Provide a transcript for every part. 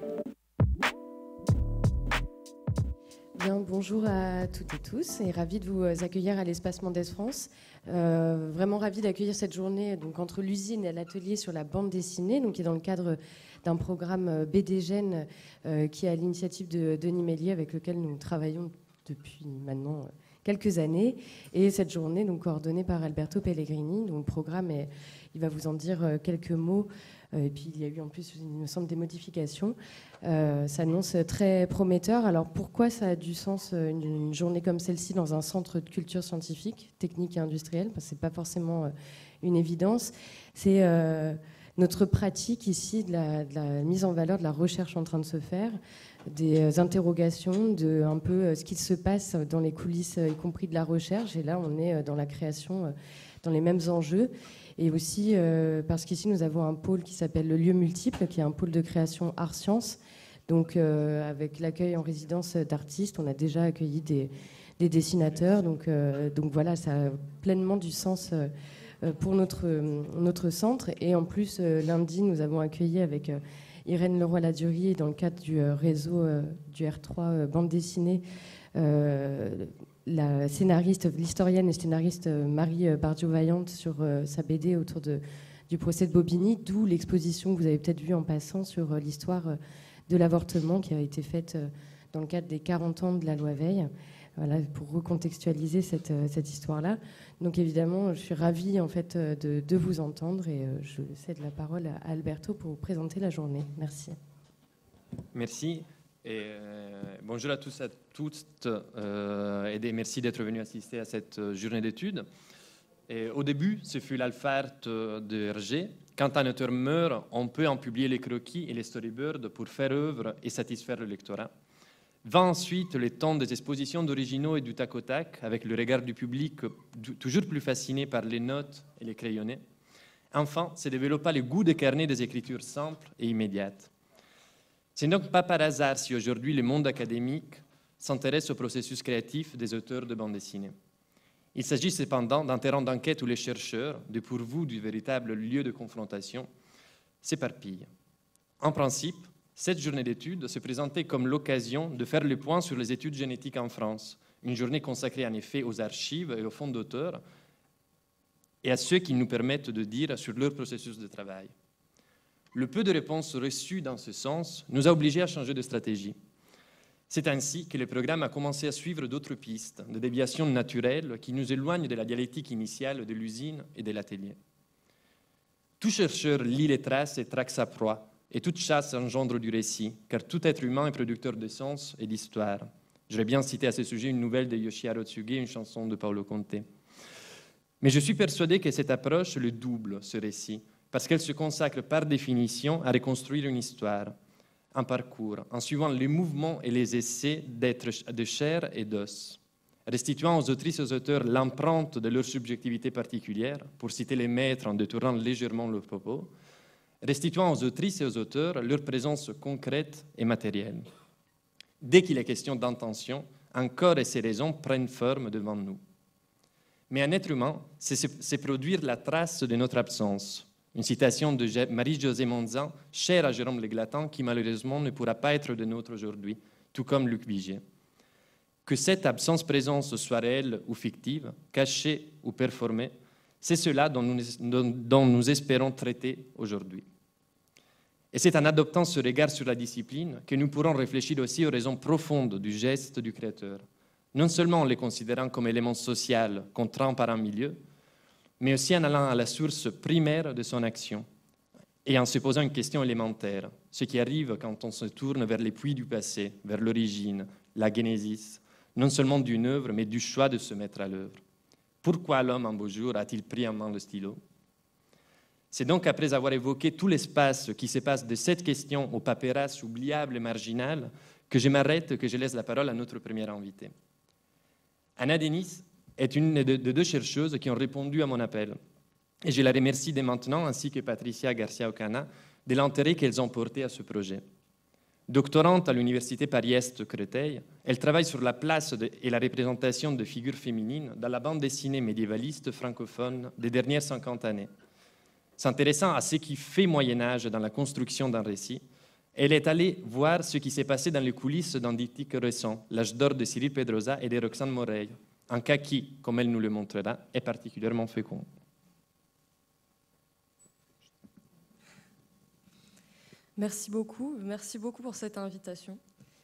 Bien, bonjour à toutes et tous et ravi de vous accueillir à l'Espace Mendès France. Vraiment ravi d'accueillir cette journée donc, entre l'usine et l'atelier sur la bande dessinée, donc, qui est dans le cadre d'un programme BDGEN qui est à l'initiative de Denis Mélier, avec lequel nous travaillons depuis maintenant quelques années. Et cette journée, donc, coordonnée par Alberto Pellegrini, dont le programme, il va vous en dire quelques mots. Et puis il y a eu en plus, il me semble, des modifications. Ça s'annonce très prometteur. Alors pourquoi ça a du sens une journée comme celle-ci dans un centre de culture scientifique, technique et industrielle? Parce que c'est pas forcément une évidence. C'est notre pratique ici de la mise en valeur de la recherche en train de se faire, des interrogations de un peu ce qui se passe dans les coulisses, y compris de la recherche. Et là, on est dans la création, dans les mêmes enjeux. Et aussi parce qu'ici, nous avons un pôle qui s'appelle le Lieu Multiple, qui est un pôle de création art-sciences. Donc, avec l'accueil en résidence d'artistes, on a déjà accueilli des dessinateurs. Donc voilà, ça a pleinement du sens pour notre centre. Et en plus, lundi, nous avons accueilli avec Irène Leroy-Ladurie, dans le cadre du réseau du R3 bande dessinée, la scénariste, l'historienne et scénariste Marie Bardiovaillante sur sa BD autour du procès de Bobigny, d'où l'exposition que vous avez peut-être vue en passant sur l'histoire de l'avortement qui a été faite dans le cadre des 40 ans de la loi Veil, voilà, pour recontextualiser cette histoire-là. Donc évidemment, je suis ravie en fait, de vous entendre et je cède la parole à Alberto pour vous présenter la journée. Merci. Merci. Et bonjour à tous et à toutes et merci d'être venus assister à cette journée d'études. Au début, ce fut l'alpharte de Hergé. Quand un auteur meurt, on peut en publier les croquis et les storyboards pour faire œuvre et satisfaire le lectorat. Va ensuite le temps des expositions d'originaux et du tac au tac, avec le regard du public toujours plus fasciné par les notes et les crayonnés. Enfin, se développa le goût des carnets des écritures simples et immédiates. Ce n'est donc pas par hasard si aujourd'hui le monde académique s'intéresse au processus créatif des auteurs de bande dessinée. Il s'agit cependant d'un terrain d'enquête où les chercheurs, dépourvus du véritable lieu de confrontation, s'éparpillent. En principe, cette journée d'études se présentait comme l'occasion de faire le point sur les études génétiques en France, une journée consacrée en effet aux archives et aux fonds d'auteurs et à ceux qui nous permettent de dire sur leur processus de travail. Le peu de réponses reçues dans ce sens nous a obligés à changer de stratégie. C'est ainsi que le programme a commencé à suivre d'autres pistes, de déviations naturelles qui nous éloignent de la dialectique initiale de l'usine et de l'atelier. Tout chercheur lit les traces et traque sa proie, et toute chasse engendre du récit, car tout être humain est producteur de sens et d'histoire. J'aurais bien cité à ce sujet une nouvelle de Yoshiharu Tsuge, une chanson de Paolo Conte. Mais je suis persuadé que cette approche le double, ce récit, parce qu'elle se consacre par définition à reconstruire une histoire, un parcours, en suivant les mouvements et les essais d'êtres de chair et d'os, restituant aux autrices et aux auteurs l'empreinte de leur subjectivité particulière, pour citer les maîtres en détournant légèrement leur propos, restituant aux autrices et aux auteurs leur présence concrète et matérielle. Dès qu'il est question d'intention, un corps et ses raisons prennent forme devant nous. Mais un être humain, c'est produire la trace de notre absence. Une citation de Marie-Josée Monzan, chère à Jérôme Leglatant, qui malheureusement ne pourra pas être de nôtre aujourd'hui, tout comme Luc Vigier. Que cette absence-présence soit réelle ou fictive, cachée ou performée, c'est cela dont nous espérons traiter aujourd'hui. Et c'est en adoptant ce regard sur la discipline que nous pourrons réfléchir aussi aux raisons profondes du geste du créateur, non seulement en les considérant comme élément social contraint par un milieu, mais aussi en allant à la source primaire de son action et en se posant une question élémentaire, ce qui arrive quand on se tourne vers les puits du passé, vers l'origine, la génésis, non seulement d'une œuvre, mais du choix de se mettre à l'œuvre. Pourquoi l'homme, un beau jour, a-t-il pris en main le stylo? C'est donc après avoir évoqué tout l'espace qui se passe de cette question au paperasse oubliable et marginal que je m'arrête, que je laisse la parole à notre première invitée. Anna Denis est une des deux chercheuses qui ont répondu à mon appel. Et je la remercie dès maintenant, ainsi que Patricia Garcia-Ocana, de l'intérêt qu'elles ont porté à ce projet. Doctorante à l'Université Paris-Est Créteil, elle travaille sur la place et la représentation de figures féminines dans la bande dessinée médiévaliste francophone des dernières 50 années. S'intéressant à ce qui fait Moyen-Âge dans la construction d'un récit, Elle est allée voir ce qui s'est passé dans les coulisses d'un diptyque récent, L'âge d'or de Cyril Pedrosa et de Roxane Moreil, un cas qui, comme elle nous le montrera, est particulièrement fécond. Merci beaucoup pour cette invitation.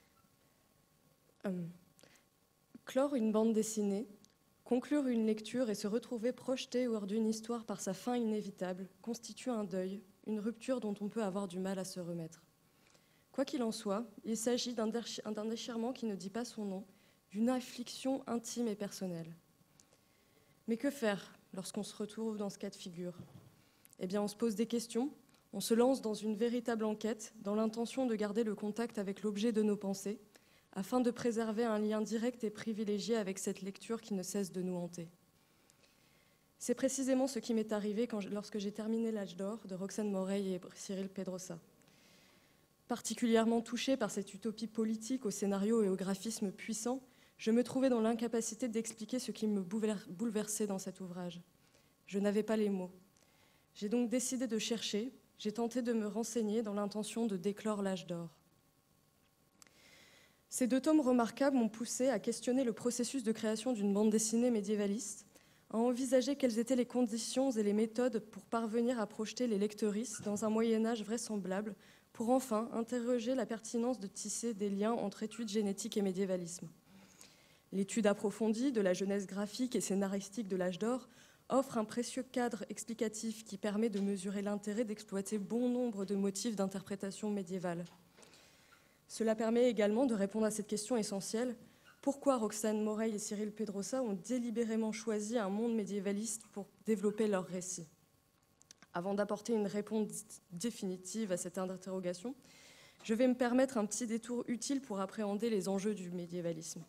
Clore une bande dessinée, conclure une lecture et se retrouver projeté hors d'une histoire par sa fin inévitable constitue un deuil, une rupture dont on peut avoir du mal à se remettre. Quoi qu'il en soit, il s'agit d'un déchirement qui ne dit pas son nom, d'une affliction intime et personnelle. Mais que faire lorsqu'on se retrouve dans ce cas de figure ? Eh bien, on se pose des questions, on se lance dans une véritable enquête dans l'intention de garder le contact avec l'objet de nos pensées, afin de préserver un lien direct et privilégié avec cette lecture qui ne cesse de nous hanter. C'est précisément ce qui m'est arrivé lorsque j'ai terminé L'âge d'or de Roxane Moreil et Cyril Pedrosa. Particulièrement touchée par cette utopie politique au scénario et au graphisme puissant, je me trouvais dans l'incapacité d'expliquer ce qui me bouleversait dans cet ouvrage. Je n'avais pas les mots. J'ai donc décidé de chercher, j'ai tenté de me renseigner dans l'intention de déclore L'âge d'or. Ces 2 tomes remarquables m'ont poussé à questionner le processus de création d'une bande dessinée médiévaliste, à envisager quelles étaient les conditions et les méthodes pour parvenir à projeter les lectrices dans un Moyen-Âge vraisemblable, pour enfin interroger la pertinence de tisser des liens entre études génétiques et médiévalisme. L'étude approfondie de la jeunesse graphique et scénaristique de l'âge d'or offre un précieux cadre explicatif qui permet de mesurer l'intérêt d'exploiter bon nombre de motifs d'interprétation médiévale. Cela permet également de répondre à cette question essentielle: pourquoi Roxane Moreil et Cyril Pedrosa ont délibérément choisi un monde médiévaliste pour développer leur récit? Avant d'apporter une réponse définitive à cette interrogation, je vais me permettre un petit détour utile pour appréhender les enjeux du médiévalisme.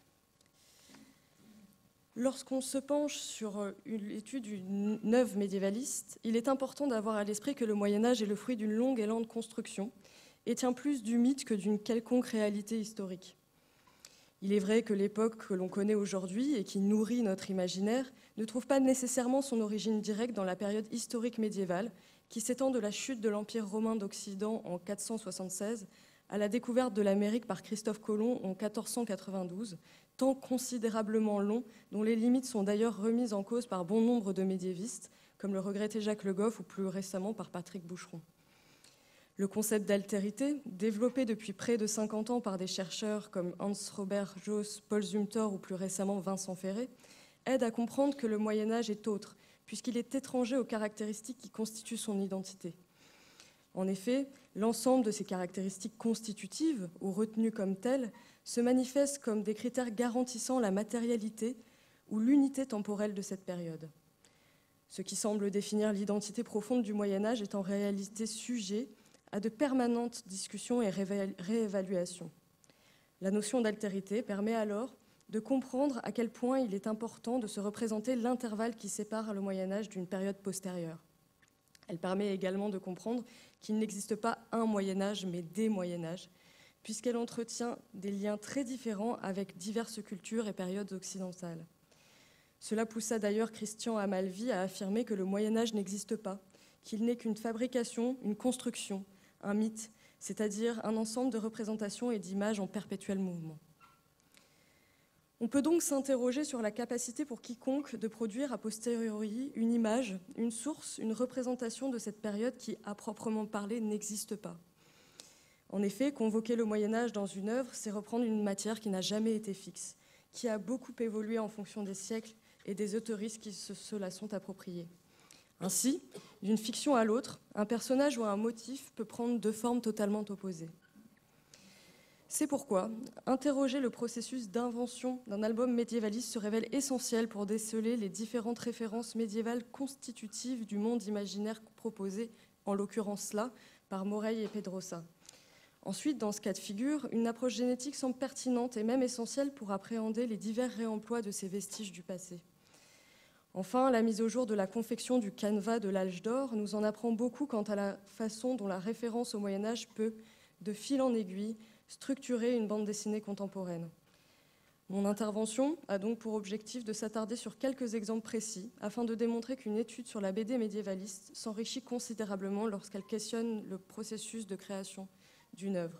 Lorsqu'on se penche sur l'étude d'une œuvre médiévaliste, il est important d'avoir à l'esprit que le Moyen-Âge est le fruit d'une longue et lente construction et tient plus du mythe que d'une quelconque réalité historique. Il est vrai que l'époque que l'on connaît aujourd'hui et qui nourrit notre imaginaire ne trouve pas nécessairement son origine directe dans la période historique médiévale qui s'étend de la chute de l'Empire romain d'Occident en 476 à la découverte de l'Amérique par Christophe Colomb en 1492, temps considérablement long dont les limites sont d'ailleurs remises en cause par bon nombre de médiévistes, comme le regrettait Jacques Le Goff ou plus récemment par Patrick Boucheron. Le concept d'altérité, développé depuis près de 50 ans par des chercheurs comme Hans-Robert Joss, Paul Zumthor ou plus récemment Vincent Ferré, aide à comprendre que le Moyen-Âge est autre, puisqu'il est étranger aux caractéristiques qui constituent son identité. En effet, l'ensemble de ces caractéristiques constitutives, ou retenues comme telles, se manifestent comme des critères garantissant la matérialité ou l'unité temporelle de cette période. Ce qui semble définir l'identité profonde du Moyen-Âge est en réalité sujet à de permanentes discussions et réévaluations. La notion d'altérité permet alors de comprendre à quel point il est important de se représenter l'intervalle qui sépare le Moyen-Âge d'une période postérieure. Elle permet également de comprendre qu'il n'existe pas un Moyen-Âge, mais des Moyen-Âges, puisqu'elle entretient des liens très différents avec diverses cultures et périodes occidentales. Cela poussa d'ailleurs Christian Amalvi à affirmer que le Moyen-Âge n'existe pas, qu'il n'est qu'une fabrication, une construction, un mythe, c'est-à-dire un ensemble de représentations et d'images en perpétuel mouvement. On peut donc s'interroger sur la capacité pour quiconque de produire a posteriori une image, une source, une représentation de cette période qui, à proprement parler, n'existe pas. En effet, convoquer le Moyen-Âge dans une œuvre, c'est reprendre une matière qui n'a jamais été fixe, qui a beaucoup évolué en fonction des siècles et des autoristes qui se la sont appropriés. Ainsi, d'une fiction à l'autre, un personnage ou un motif peut prendre 2 formes totalement opposées. C'est pourquoi interroger le processus d'invention d'un album médiévaliste se révèle essentiel pour déceler les différentes références médiévales constitutives du monde imaginaire proposé, en l'occurrence là, par Moreil et Pedrosa. Ensuite, dans ce cas de figure, une approche génétique semble pertinente et même essentielle pour appréhender les divers réemplois de ces vestiges du passé. Enfin, la mise au jour de la confection du canevas de l'âge d'or nous en apprend beaucoup quant à la façon dont la référence au Moyen-Âge peut, de fil en aiguille, structurer une bande dessinée contemporaine. Mon intervention a donc pour objectif de s'attarder sur quelques exemples précis afin de démontrer qu'une étude sur la BD médiévaliste s'enrichit considérablement lorsqu'elle questionne le processus de création d'une œuvre.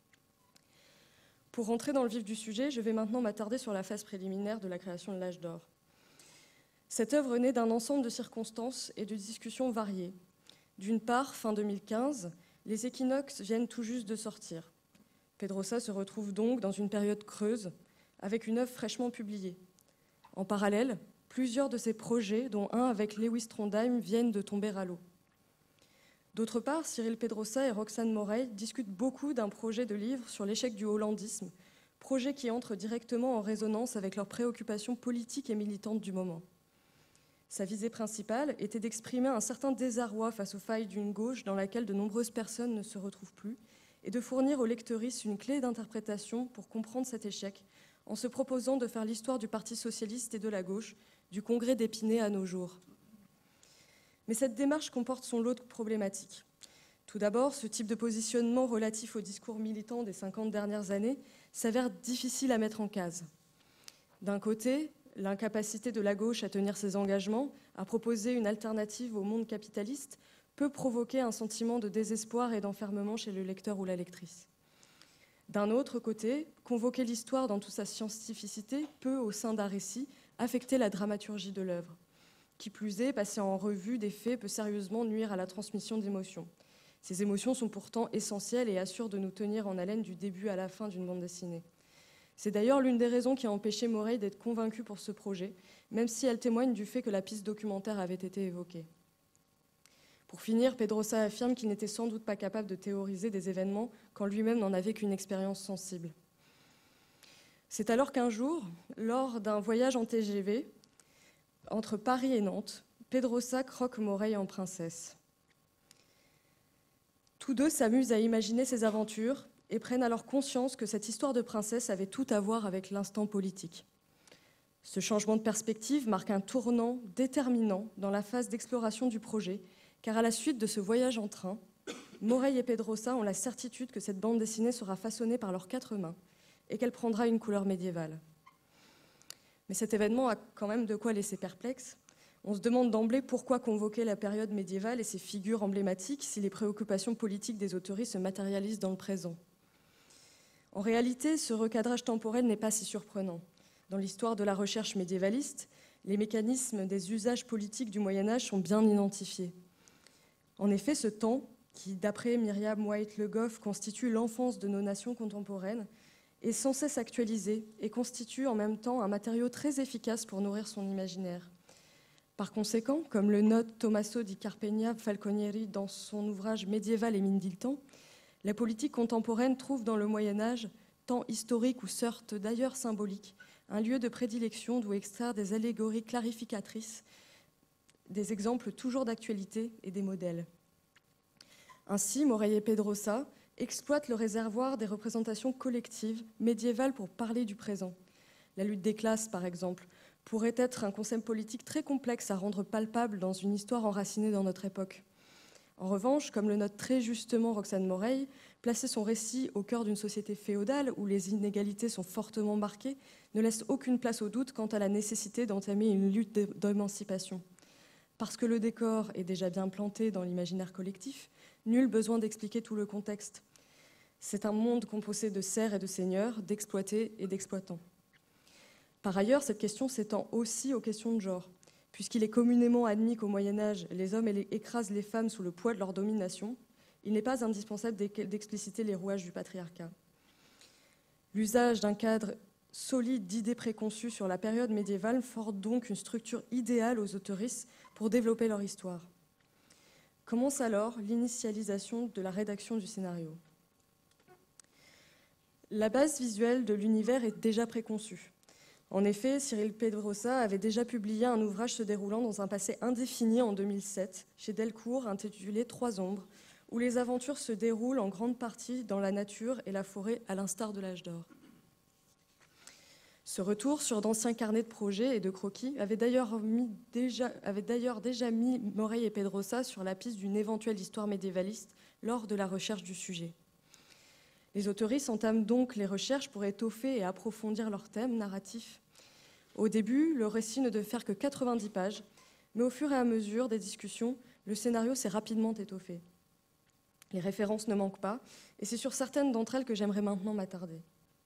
Pour rentrer dans le vif du sujet, je vais maintenant m'attarder sur la phase préliminaire de la création de l'Âge d'Or. Cette œuvre naît d'un ensemble de circonstances et de discussions variées. D'une part, fin 2015, les équinoxes viennent tout juste de sortir. Pedrosa se retrouve donc dans une période creuse, avec une œuvre fraîchement publiée. En parallèle, plusieurs de ses projets, dont un avec Lewis Trondheim, viennent de tomber à l'eau. D'autre part, Cyril Pedrosa et Roxane Morey discutent beaucoup d'un projet de livre sur l'échec du hollandisme, projet qui entre directement en résonance avec leurs préoccupations politiques et militantes du moment. Sa visée principale était d'exprimer un certain désarroi face aux failles d'une gauche dans laquelle de nombreuses personnes ne se retrouvent plus, et de fournir aux lectrices une clé d'interprétation pour comprendre cet échec, en se proposant de faire l'histoire du Parti socialiste et de la gauche, du Congrès d'Épinay à nos jours. Mais cette démarche comporte son lot de problématiques. Tout d'abord, ce type de positionnement relatif au discours militant des 50 dernières années s'avère difficile à mettre en case. D'un côté, l'incapacité de la gauche à tenir ses engagements, à proposer une alternative au monde capitaliste, peut provoquer un sentiment de désespoir et d'enfermement chez le lecteur ou la lectrice. D'un autre côté, convoquer l'histoire dans toute sa scientificité peut, au sein d'un récit, affecter la dramaturgie de l'œuvre. Qui plus est, passer en revue des faits peut sérieusement nuire à la transmission d'émotions. Ces émotions sont pourtant essentielles et assurent de nous tenir en haleine du début à la fin d'une bande dessinée. C'est d'ailleurs l'une des raisons qui a empêché Morey d'être convaincu pour ce projet, même si elle témoigne du fait que la piste documentaire avait été évoquée. Pour finir, Pedrosa affirme qu'il n'était sans doute pas capable de théoriser des événements quand lui-même n'en avait qu'une expérience sensible. C'est alors qu'un jour, lors d'un voyage en TGV, entre Paris et Nantes, Pedrosa croque Morey en princesse. Tous deux s'amusent à imaginer ces aventures et prennent alors conscience que cette histoire de princesse avait tout à voir avec l'instant politique. Ce changement de perspective marque un tournant déterminant dans la phase d'exploration du projet, car à la suite de ce voyage en train, Morey et Pedrosa ont la certitude que cette bande dessinée sera façonnée par leurs 4 mains et qu'elle prendra une couleur médiévale. Mais cet événement a quand même de quoi laisser perplexe. On se demande d'emblée pourquoi convoquer la période médiévale et ses figures emblématiques si les préoccupations politiques des autoristes se matérialisent dans le présent. En réalité, ce recadrage temporel n'est pas si surprenant. Dans l'histoire de la recherche médiévaliste, les mécanismes des usages politiques du Moyen-Âge sont bien identifiés. En effet, ce temps, qui, d'après Myriam White-Le Goff, constitue l'enfance de nos nations contemporaines, est sans cesse actualisé et constitue en même temps un matériau très efficace pour nourrir son imaginaire. Par conséquent, comme le note Tommaso di Carpegna Falconieri dans son ouvrage Médiéval et mine du temps, la politique contemporaine trouve dans le Moyen-Âge, temps historique ou sorte d'ailleurs symbolique, un lieu de prédilection d'où extraire des allégories clarificatrices, des exemples toujours d'actualité et des modèles. Ainsi, Morey et Pedrosa exploitent le réservoir des représentations collectives médiévales pour parler du présent. La lutte des classes, par exemple, pourrait être un concept politique très complexe à rendre palpable dans une histoire enracinée dans notre époque. En revanche, comme le note très justement Roxane Morey, placer son récit au cœur d'une société féodale où les inégalités sont fortement marquées ne laisse aucune place au doute quant à la nécessité d'entamer une lutte d'émancipation. Parce que le décor est déjà bien planté dans l'imaginaire collectif, nul besoin d'expliquer tout le contexte. C'est un monde composé de serfs et de seigneurs, d'exploités et d'exploitants. Par ailleurs, cette question s'étend aussi aux questions de genre. Puisqu'il est communément admis qu'au Moyen-Âge, les hommes écrasent les femmes sous le poids de leur domination, il n'est pas indispensable d'expliciter les rouages du patriarcat. L'usage d'un cadre solide d'idées préconçues sur la période médiévale forge donc une structure idéale aux autoristes pour développer leur histoire. Commence alors l'initialisation de la rédaction du scénario. La base visuelle de l'univers est déjà préconçue. En effet, Cyril Pedrosa avait déjà publié un ouvrage se déroulant dans un passé indéfini en 2007, chez Delcourt, intitulé « 3 ombres », où les aventures se déroulent en grande partie dans la nature et la forêt, à l'instar de l'âge d'or. Ce retour sur d'anciens carnets de projets et de croquis avait d'ailleurs déjà mis Morey et Pedrosa sur la piste d'une éventuelle histoire médiévaliste lors de la recherche du sujet. Les autoristes entament donc les recherches pour étoffer et approfondir leur thème narratif. Au début, le récit ne devait faire que 90 pages, mais au fur et à mesure des discussions, le scénario s'est rapidement étoffé. Les références ne manquent pas, et c'est sur certaines d'entre elles que j'aimerais maintenant m'attarder.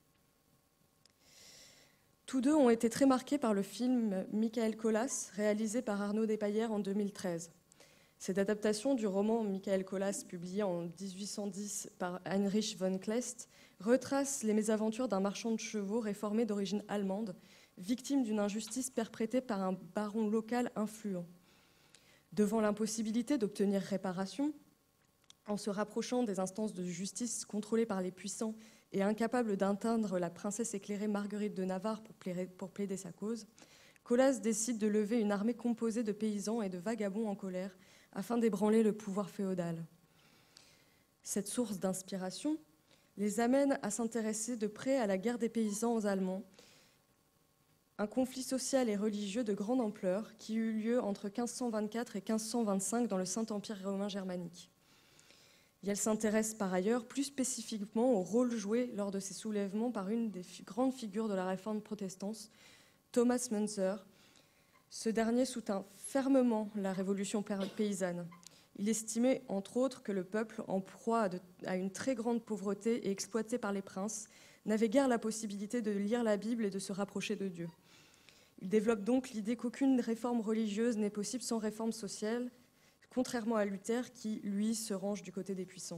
Tous deux ont été très marqués par le film Michael Colas, réalisé par Arnaud Despayères en 2013. Cette adaptation du roman Michael Colas, publié en 1810 par Heinrich von Kleist, retrace les mésaventures d'un marchand de chevaux réformé d'origine allemande, victime d'une injustice perpétrée par un baron local influent. Devant l'impossibilité d'obtenir réparation, en se rapprochant des instances de justice contrôlées par les puissants et incapable d'atteindre la princesse éclairée Marguerite de Navarre pour plaider sa cause, Colas décide de lever une armée composée de paysans et de vagabonds en colère afin d'ébranler le pouvoir féodal. Cette source d'inspiration les amène à s'intéresser de près à la guerre des paysans aux Allemands, un conflit social et religieux de grande ampleur qui eut lieu entre 1524 et 1525 dans le Saint-Empire romain germanique. Et elle s'intéresse par ailleurs plus spécifiquement au rôle joué lors de ces soulèvements par une des grandes figures de la réforme protestante, Thomas Müntzer. Ce dernier soutint fermement la révolution paysanne. Il estimait, entre autres, que le peuple, en proie à une très grande pauvreté et exploité par les princes, n'avait guère la possibilité de lire la Bible et de se rapprocher de Dieu. Il développe donc l'idée qu'aucune réforme religieuse n'est possible sans réforme sociale, contrairement à Luther qui, lui, se range du côté des puissants.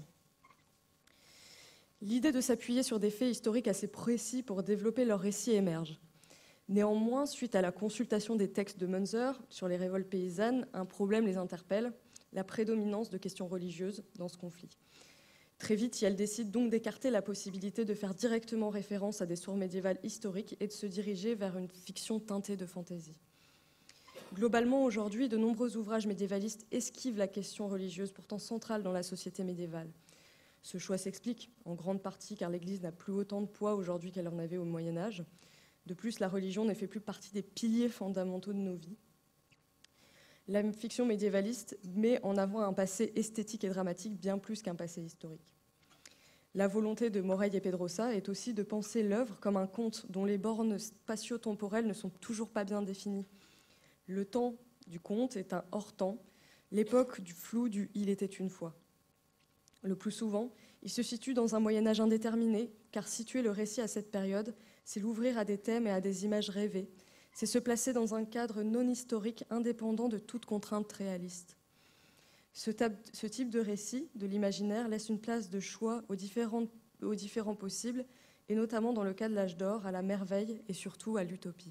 L'idée de s'appuyer sur des faits historiques assez précis pour développer leur récit émerge. Néanmoins, suite à la consultation des textes de Müntzer sur les révoltes paysannes, un problème les interpelle, la prédominance de questions religieuses dans ce conflit. Très vite, elle décide donc d'écarter la possibilité de faire directement référence à des sources médiévales historiques et de se diriger vers une fiction teintée de fantaisie. Globalement, aujourd'hui, de nombreux ouvrages médiévalistes esquivent la question religieuse, pourtant centrale dans la société médiévale. Ce choix s'explique en grande partie car l'Église n'a plus autant de poids aujourd'hui qu'elle en avait au Moyen-Âge. De plus, la religion ne fait plus partie des piliers fondamentaux de nos vies. La fiction médiévaliste met en avant un passé esthétique et dramatique bien plus qu'un passé historique. La volonté de Morell et Pedrosa est aussi de penser l'œuvre comme un conte dont les bornes spatio-temporelles ne sont toujours pas bien définies. Le temps du conte est un hors-temps, l'époque du flou du « il était une fois ». Le plus souvent, il se situe dans un Moyen-Âge indéterminé, car situer le récit à cette période, c'est l'ouvrir à des thèmes et à des images rêvées, c'est se placer dans un cadre non historique indépendant de toute contrainte réaliste. Ce type de récit, de l'imaginaire, laisse une place de choix aux différents possibles, et notamment dans le cas de l'âge d'or, à la merveille et surtout à l'utopie.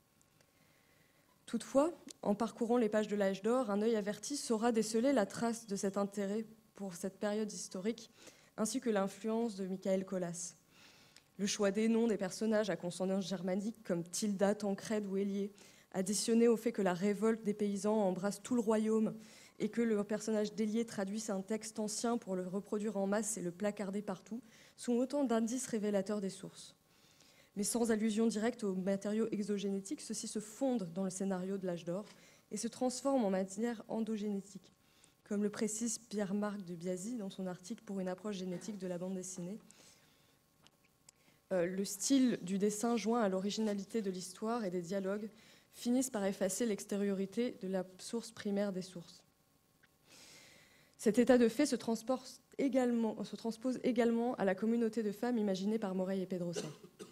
Toutefois, en parcourant les pages de l'âge d'or, un œil averti saura déceler la trace de cet intérêt pour cette période historique, ainsi que l'influence de Michael Colas. Le choix des noms des personnages à consonance germanique, comme Tilda, Tancrède ou Hélier, additionné au fait que la révolte des paysans embrasse tout le royaume et que le personnage d'Hélier traduise un texte ancien pour le reproduire en masse et le placarder partout, sont autant d'indices révélateurs des sources. Mais sans allusion directe aux matériaux exogénétiques, ceux-ci se fondent dans le scénario de l'âge d'or et se transforment en matière endogénétique, comme le précise Pierre-Marc de Biasy dans son article pour une approche génétique de la bande dessinée. Le style du dessin joint à l'originalité de l'histoire et des dialogues finissent par effacer l'extériorité de la source primaire des sources. Cet état de fait se transpose également à la communauté de femmes imaginée par Morell et Pedrosa.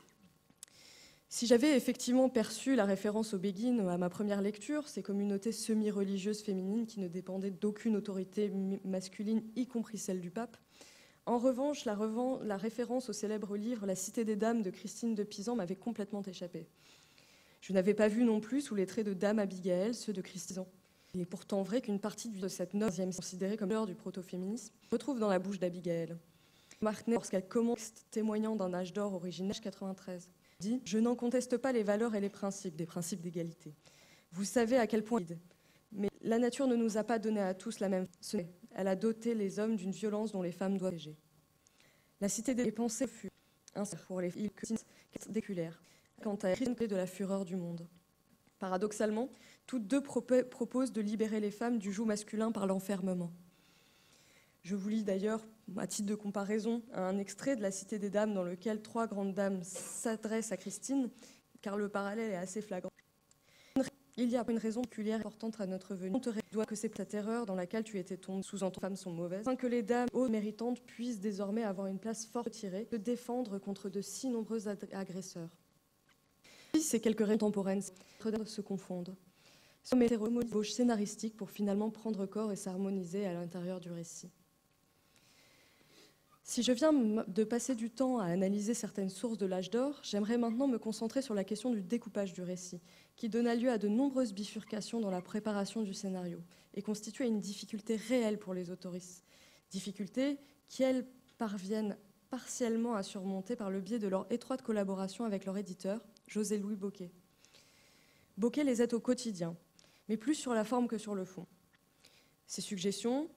Si j'avais effectivement perçu la référence aux Béguines à ma première lecture, ces communautés semi-religieuses féminines qui ne dépendaient d'aucune autorité masculine, y compris celle du pape, en revanche, la référence au célèbre livre « La Cité des Dames » de Christine de Pisan m'avait complètement échappé. Je n'avais pas vu non plus sous les traits de Dame Abigail ceux de Christine. Il est pourtant vrai qu'une partie de cette note, considérée comme l'heure du proto-féminisme, se retrouve dans la bouche d'Abigail. Marquenay, lorsqu'elle commence témoignant d'un âge d'or originaire 93, dit « Je n'en conteste pas les valeurs et les principes, des principes d'égalité. Vous savez à quel point... Mais la nature ne nous a pas donné à tous la même... Elle a doté les hommes d'une violence dont les femmes doivent protéger. La cité des pensées fut ainsi pour les filles déculaires, quant à de la fureur du monde. Paradoxalement, toutes deux proposent de libérer les femmes du joug masculin par l'enfermement. Je vous lis d'ailleurs, à titre de comparaison, un extrait de La Cité des Dames dans lequel trois grandes dames s'adressent à Christine, car le parallèle est assez flagrant. Il y a une raison particulière importante à notre venue. On te doit que c'est ta terreur dans laquelle tu étais tombée, sous-entend femmes sont mauvaises, afin que les dames hautes méritantes puissent désormais avoir une place fort retirée, se défendre contre de si nombreux agresseurs. Ces quelques raisons contemporaines se confondent. Ce sont des gauche scénaristiques pour finalement prendre corps et s'harmoniser à l'intérieur du récit. Si je viens de passer du temps à analyser certaines sources de l'âge d'or, j'aimerais maintenant me concentrer sur la question du découpage du récit, qui donna lieu à de nombreuses bifurcations dans la préparation du scénario et constituait une difficulté réelle pour les autoristes. Difficulté qu'elles parviennent partiellement à surmonter par le biais de leur étroite collaboration avec leur éditeur, José-Louis Bocquet. Bocquet les aide au quotidien, mais plus sur la forme que sur le fond. Ses suggestions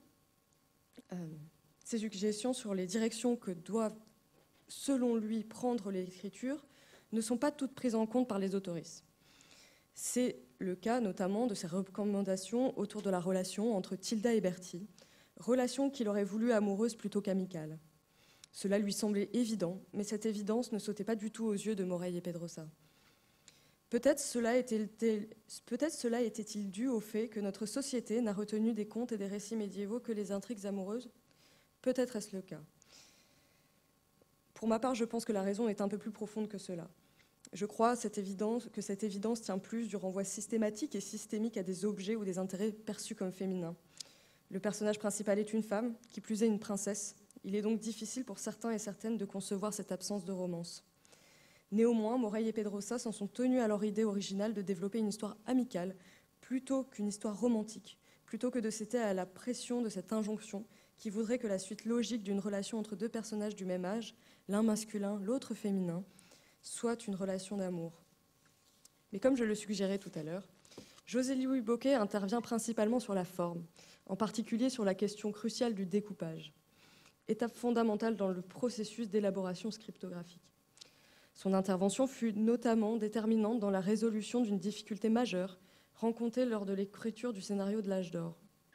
sur les directions que doivent, selon lui, prendre l'écriture ne sont pas toutes prises en compte par les autoristes. C'est le cas notamment de ses recommandations autour de la relation entre Tilda et Bertie, relation qu'il aurait voulu amoureuse plutôt qu'amicale. Cela lui semblait évident, mais cette évidence ne sautait pas du tout aux yeux de Morell et Pedrosa. Peut-être cela était-il dû au fait que notre société n'a retenu des contes et des récits médiévaux que les intrigues amoureuses. Peut-être est-ce le cas. Pour ma part, je pense que la raison est un peu plus profonde que cela. Je crois que cette évidence tient plus du renvoi systématique et systémique à des objets ou des intérêts perçus comme féminins. Le personnage principal est une femme, qui plus est une princesse. Il est donc difficile pour certains et certaines de concevoir cette absence de romance. Néanmoins, Morell et Pedrosa s'en sont tenus à leur idée originale de développer une histoire amicale plutôt qu'une histoire romantique, plutôt que de céder à la pression de cette injonction qui voudrait que la suite logique d'une relation entre deux personnages du même âge, l'un masculin, l'autre féminin, soit une relation d'amour. Mais comme je le suggérais tout à l'heure, José-Louis Bocquet intervient principalement sur la forme, en particulier sur la question cruciale du découpage, étape fondamentale dans le processus d'élaboration scriptographique. Son intervention fut notamment déterminante dans la résolution d'une difficulté majeure rencontrée lors de l'écriture du scénario de l'âge d'or.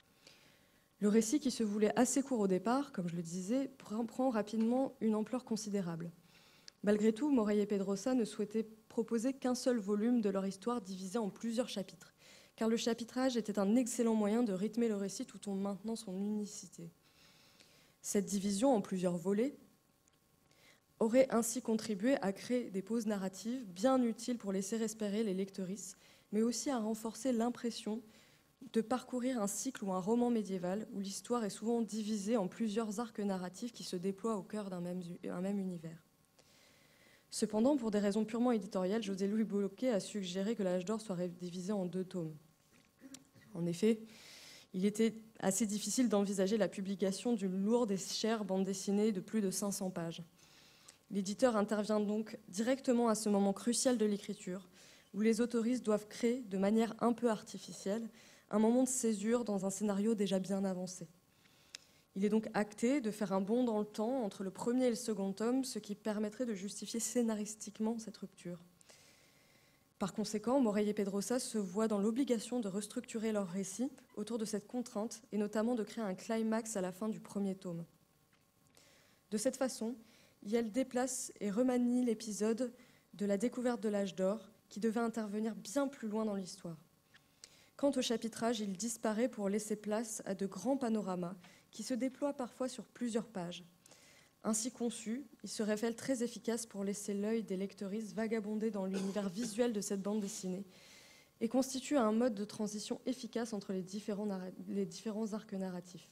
Le récit, qui se voulait assez court au départ, comme je le disais, prend rapidement une ampleur considérable. Malgré tout, Morell et Pedrosa ne souhaitaient proposer qu'un seul volume de leur histoire divisé en plusieurs chapitres, car le chapitrage était un excellent moyen de rythmer le récit tout en maintenant son unicité. Cette division en plusieurs volets aurait ainsi contribué à créer des pauses narratives bien utiles pour laisser respirer les lectrices, mais aussi à renforcer l'impression de parcourir un cycle ou un roman médiéval où l'histoire est souvent divisée en plusieurs arcs narratifs qui se déploient au cœur d'un même univers. Cependant, pour des raisons purement éditoriales, José-Louis Bocquet a suggéré que l'âge d'or soit divisé en 2 tomes. En effet, il était assez difficile d'envisager la publication d'une lourde et chère bande dessinée de plus de 500 pages. L'éditeur intervient donc directement à ce moment crucial de l'écriture, où les autoristes doivent créer, de manière un peu artificielle, un moment de césure dans un scénario déjà bien avancé. Il est donc acté de faire un bond dans le temps entre le premier et le second tome, ce qui permettrait de justifier scénaristiquement cette rupture. Par conséquent, Morell et Pedrosa se voient dans l'obligation de restructurer leur récit autour de cette contrainte et notamment de créer un climax à la fin du premier tome. De cette façon, Yel déplace et remanie l'épisode de la découverte de l'âge d'or qui devait intervenir bien plus loin dans l'histoire. Quant au chapitrage, il disparaît pour laisser place à de grands panoramas qui se déploient parfois sur plusieurs pages. Ainsi conçu, il se révèle très efficace pour laisser l'œil des lectrices vagabonder dans l'univers visuel de cette bande dessinée et constitue un mode de transition efficace entre les différents arcs narratifs.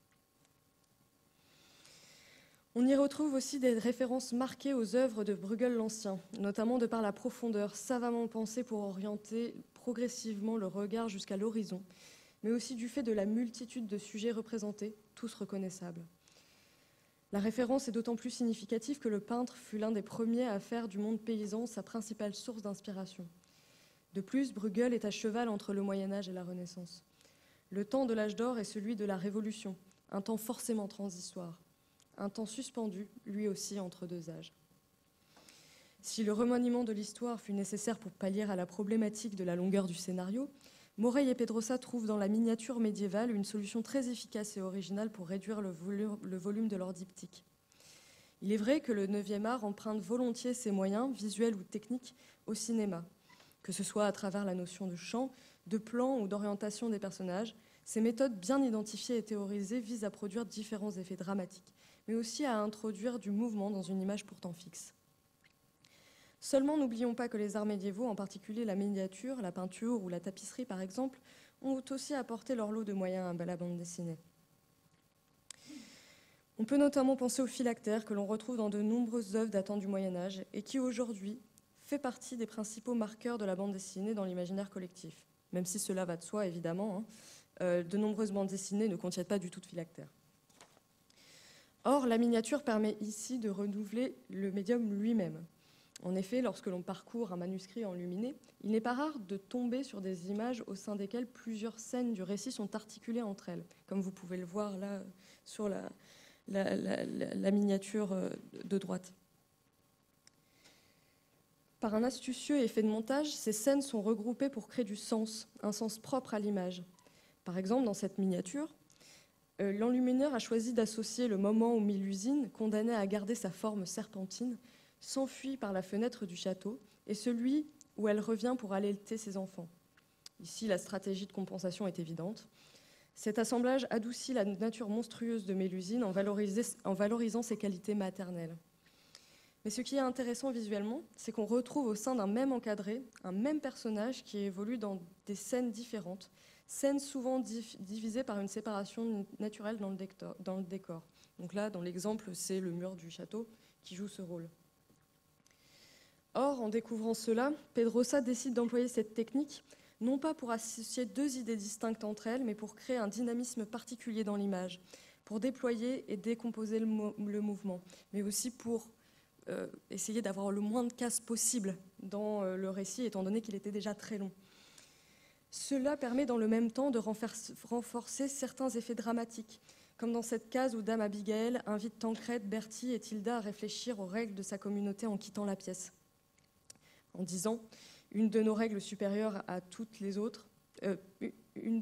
On y retrouve aussi des références marquées aux œuvres de Bruegel l'Ancien, notamment de par la profondeur savamment pensée pour orienter progressivement le regard jusqu'à l'horizon, mais aussi du fait de la multitude de sujets représentés, tous reconnaissables. La référence est d'autant plus significative que le peintre fut l'un des premiers à faire du monde paysan sa principale source d'inspiration. De plus, Bruegel est à cheval entre le Moyen-Âge et la Renaissance. Le temps de l'âge d'or est celui de la Révolution, un temps forcément transitoire, un temps suspendu, lui aussi, entre deux âges. Si le remaniement de l'histoire fut nécessaire pour pallier à la problématique de la longueur du scénario, Morell et Pedrosa trouvent dans la miniature médiévale une solution très efficace et originale pour réduire le volume de leur diptyque. Il est vrai que le 9e art emprunte volontiers ses moyens, visuels ou techniques, au cinéma, que ce soit à travers la notion de champ, de plan ou d'orientation des personnages. Ces méthodes bien identifiées et théorisées visent à produire différents effets dramatiques, mais aussi à introduire du mouvement dans une image pourtant fixe. Seulement, n'oublions pas que les arts médiévaux, en particulier la miniature, la peinture ou la tapisserie par exemple, ont aussi apporté leur lot de moyens à la bande dessinée. On peut notamment penser au phylactère que l'on retrouve dans de nombreuses œuvres datant du Moyen-Âge et qui aujourd'hui fait partie des principaux marqueurs de la bande dessinée dans l'imaginaire collectif. Même si cela va de soi, évidemment, de nombreuses bandes dessinées ne contiennent pas du tout de phylactère. Or, la miniature permet ici de renouveler le médium lui-même. En effet, lorsque l'on parcourt un manuscrit enluminé, il n'est pas rare de tomber sur des images au sein desquelles plusieurs scènes du récit sont articulées entre elles, comme vous pouvez le voir là sur la miniature de droite. Par un astucieux effet de montage, ces scènes sont regroupées pour créer du sens, un sens propre à l'image. Par exemple, dans cette miniature, l'enlumineur a choisi d'associer le moment où Mélusine, condamnée à garder sa forme serpentine, s'enfuit par la fenêtre du château, et celui où elle revient pour allaiter ses enfants. Ici, la stratégie de compensation est évidente. Cet assemblage adoucit la nature monstrueuse de Mélusine en valorisant ses qualités maternelles. Mais ce qui est intéressant visuellement, c'est qu'on retrouve au sein d'un même encadré un même personnage qui évolue dans des scènes différentes, scènes souvent divisées par une séparation naturelle dans le décor. Donc là, dans l'exemple, c'est le mur du château qui joue ce rôle. Or, en découvrant cela, Pedrosa décide d'employer cette technique, non pas pour associer deux idées distinctes entre elles, mais pour créer un dynamisme particulier dans l'image, pour déployer et décomposer le mouvement, mais aussi pour essayer d'avoir le moins de cases possible dans le récit, étant donné qu'il était déjà très long. Cela permet dans le même temps de renforcer certains effets dramatiques, comme dans cette case où Dame Abigail invite Tancrède, Bertie et Tilda à réfléchir aux règles de sa communauté en quittant la pièce, en disant « Une de nos règles est supérieure à toutes les autres. Il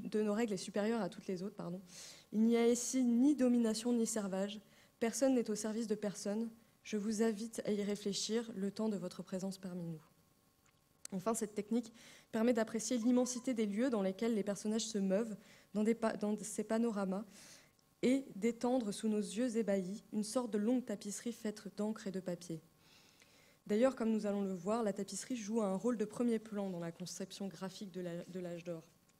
n'y a ici ni domination ni servage. Personne n'est au service de personne. Je vous invite à y réfléchir le temps de votre présence parmi nous. » Enfin, cette technique permet d'apprécier l'immensité des lieux dans lesquels les personnages se meuvent dans ces panoramas et d'étendre sous nos yeux ébahis une sorte de longue tapisserie faite d'encre et de papier. D'ailleurs, comme nous allons le voir, la tapisserie joue un rôle de premier plan dans la conception graphique de l'âge d'or.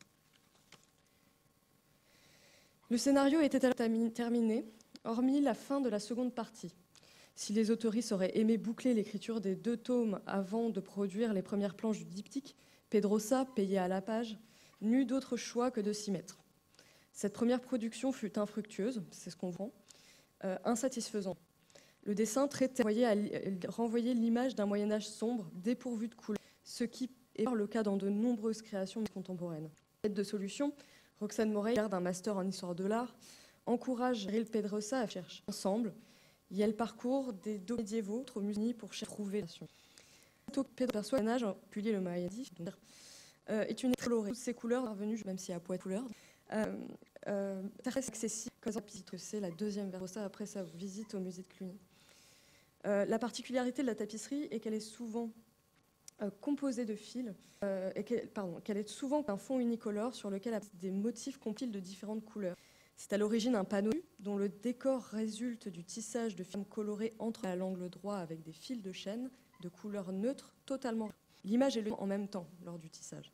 Le scénario était alors terminé, hormis la fin de la seconde partie. Si les autoristes auraient aimé boucler l'écriture des 2 tomes avant de produire les premières planches du diptyque, Pedrosa, payé à la page, n'eut d'autre choix que de s'y mettre. Cette première production fut infructueuse, c'est ce qu'on voit, insatisfaisante. Le dessin renvoyait l'image d'un Moyen-Âge sombre, dépourvu de couleurs, ce qui est le cas dans de nombreuses créations contemporaines. Aide de solution, Roxane Morey, d'un master en histoire de l'art, encourage Cyril Pedrosa à chercher ensemble. Et elle parcourt des documents médiévaux au musée pour trouver la solution. Pedro perçoit un âge, en particulier le Mayadi, est une colorée. Toutes ces couleurs revenues, même si à poids de couleurs, très accessible, puisque c'est la deuxième Pedrosa après sa visite au musée de Cluny. La particularité de la tapisserie est qu'elle est souvent composée de fils, qu'elle est souvent un fond unicolore sur lequel des motifs compilent de différentes couleurs. C'est à l'origine un panneau dont le décor résulte du tissage de films colorés entre à l'angle droit avec des fils de chêne de couleur neutre totalement. L'image est le en même temps lors du tissage.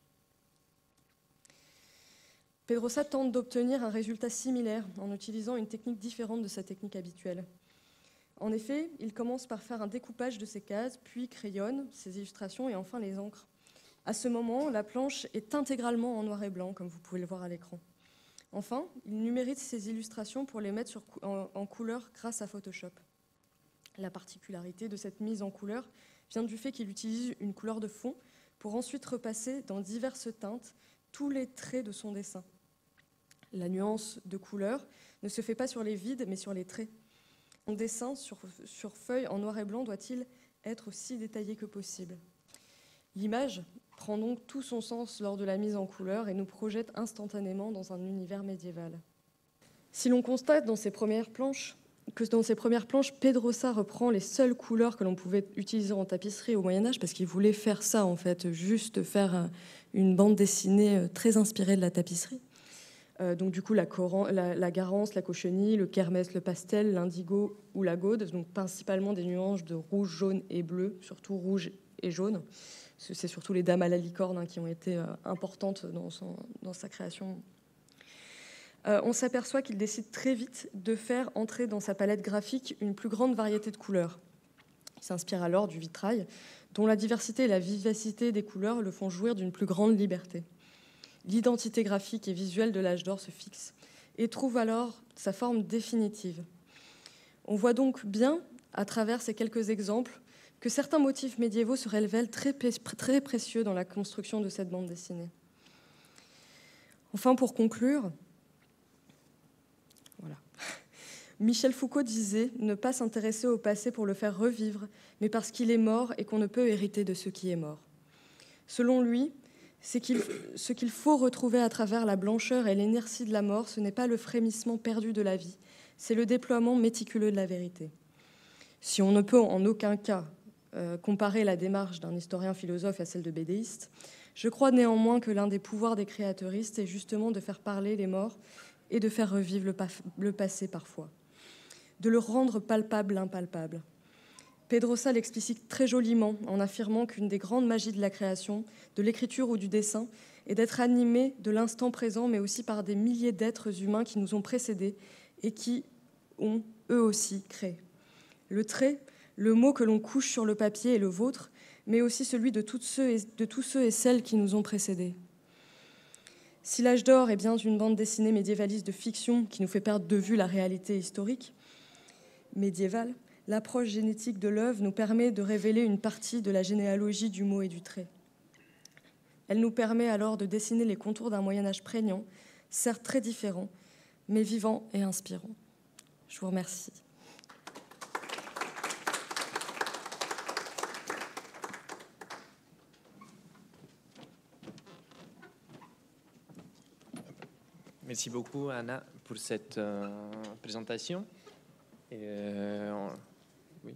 Pedrosa tente d'obtenir un résultat similaire en utilisant une technique différente de sa technique habituelle. En effet, il commence par faire un découpage de ses cases, puis crayonne ses illustrations et enfin les encres. À ce moment, la planche est intégralement en noir et blanc, comme vous pouvez le voir à l'écran. Enfin, il numérise ses illustrations pour les mettre en couleur grâce à Photoshop. La particularité de cette mise en couleur vient du fait qu'il utilise une couleur de fond pour ensuite repasser dans diverses teintes tous les traits de son dessin. La nuance de couleur ne se fait pas sur les vides, mais sur les traits. Son dessin sur feuille en noir et blanc doit-il être aussi détaillé que possible. L'image prend donc tout son sens lors de la mise en couleur et nous projette instantanément dans un univers médiéval. Si l'on constate dans ces premières planches que dans ses premières planches, Pedrosa reprend les seules couleurs que l'on pouvait utiliser en tapisserie au Moyen-Âge, parce qu'il voulait faire ça, en fait, juste faire une bande dessinée très inspirée de la tapisserie. Donc du coup, la garance, la cochenille, le kermès, le pastel, l'indigo ou la gaude, donc principalement des nuances de rouge, jaune et bleu, surtout rouge et jaune. C'est surtout les dames à la licorne qui ont été importantes dans sa création. On s'aperçoit qu'il décide très vite de faire entrer dans sa palette graphique une plus grande variété de couleurs. Il s'inspire alors du vitrail, dont la diversité et la vivacité des couleurs le font jouir d'une plus grande liberté. L'identité graphique et visuelle de l'âge d'or se fixe et trouve alors sa forme définitive. On voit donc bien, à travers ces quelques exemples, que certains motifs médiévaux se révèlent très précieux dans la construction de cette bande dessinée. Enfin, pour conclure, voilà. Michel Foucault disait ne pas s'intéresser au passé pour le faire revivre, mais parce qu'il est mort et qu'on ne peut hériter de ce qui est mort. Selon lui, ce qu'il faut retrouver à travers la blancheur et l'inertie de la mort, ce n'est pas le frémissement perdu de la vie, c'est le déploiement méticuleux de la vérité. Si on ne peut en aucun cas comparer la démarche d'un historien philosophe à celle de bédéiste, je crois néanmoins que l'un des pouvoirs des créateuristes est justement de faire parler les morts et de faire revivre le passé parfois, de le rendre palpable l'impalpable. Pedrosa l'explicite très joliment en affirmant qu'une des grandes magies de la création, de l'écriture ou du dessin, est d'être animé de l'instant présent, mais aussi par des milliers d'êtres humains qui nous ont précédés et qui ont, eux aussi, créé. Le trait, le mot que l'on couche sur le papier est le vôtre, mais aussi celui de tous ceux et celles qui nous ont précédés. Si l'âge d'or est bien une bande dessinée médiévaliste de fiction qui nous fait perdre de vue la réalité historique médiévale, l'approche génétique de l'œuvre nous permet de révéler une partie de la généalogie du mot et du trait. Elle nous permet alors de dessiner les contours d'un Moyen-Âge prégnant, certes très différent, mais vivant et inspirant. Je vous remercie. Merci beaucoup, Anna, pour cette présentation. Oui.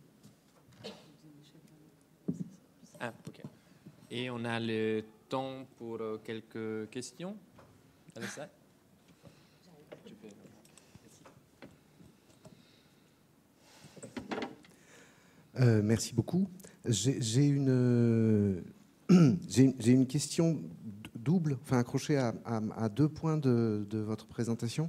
Ah, ok. Et on a le temps pour quelques questions. Alessa? Merci beaucoup. J'ai une question double, enfin accrochée à 2 points de votre présentation.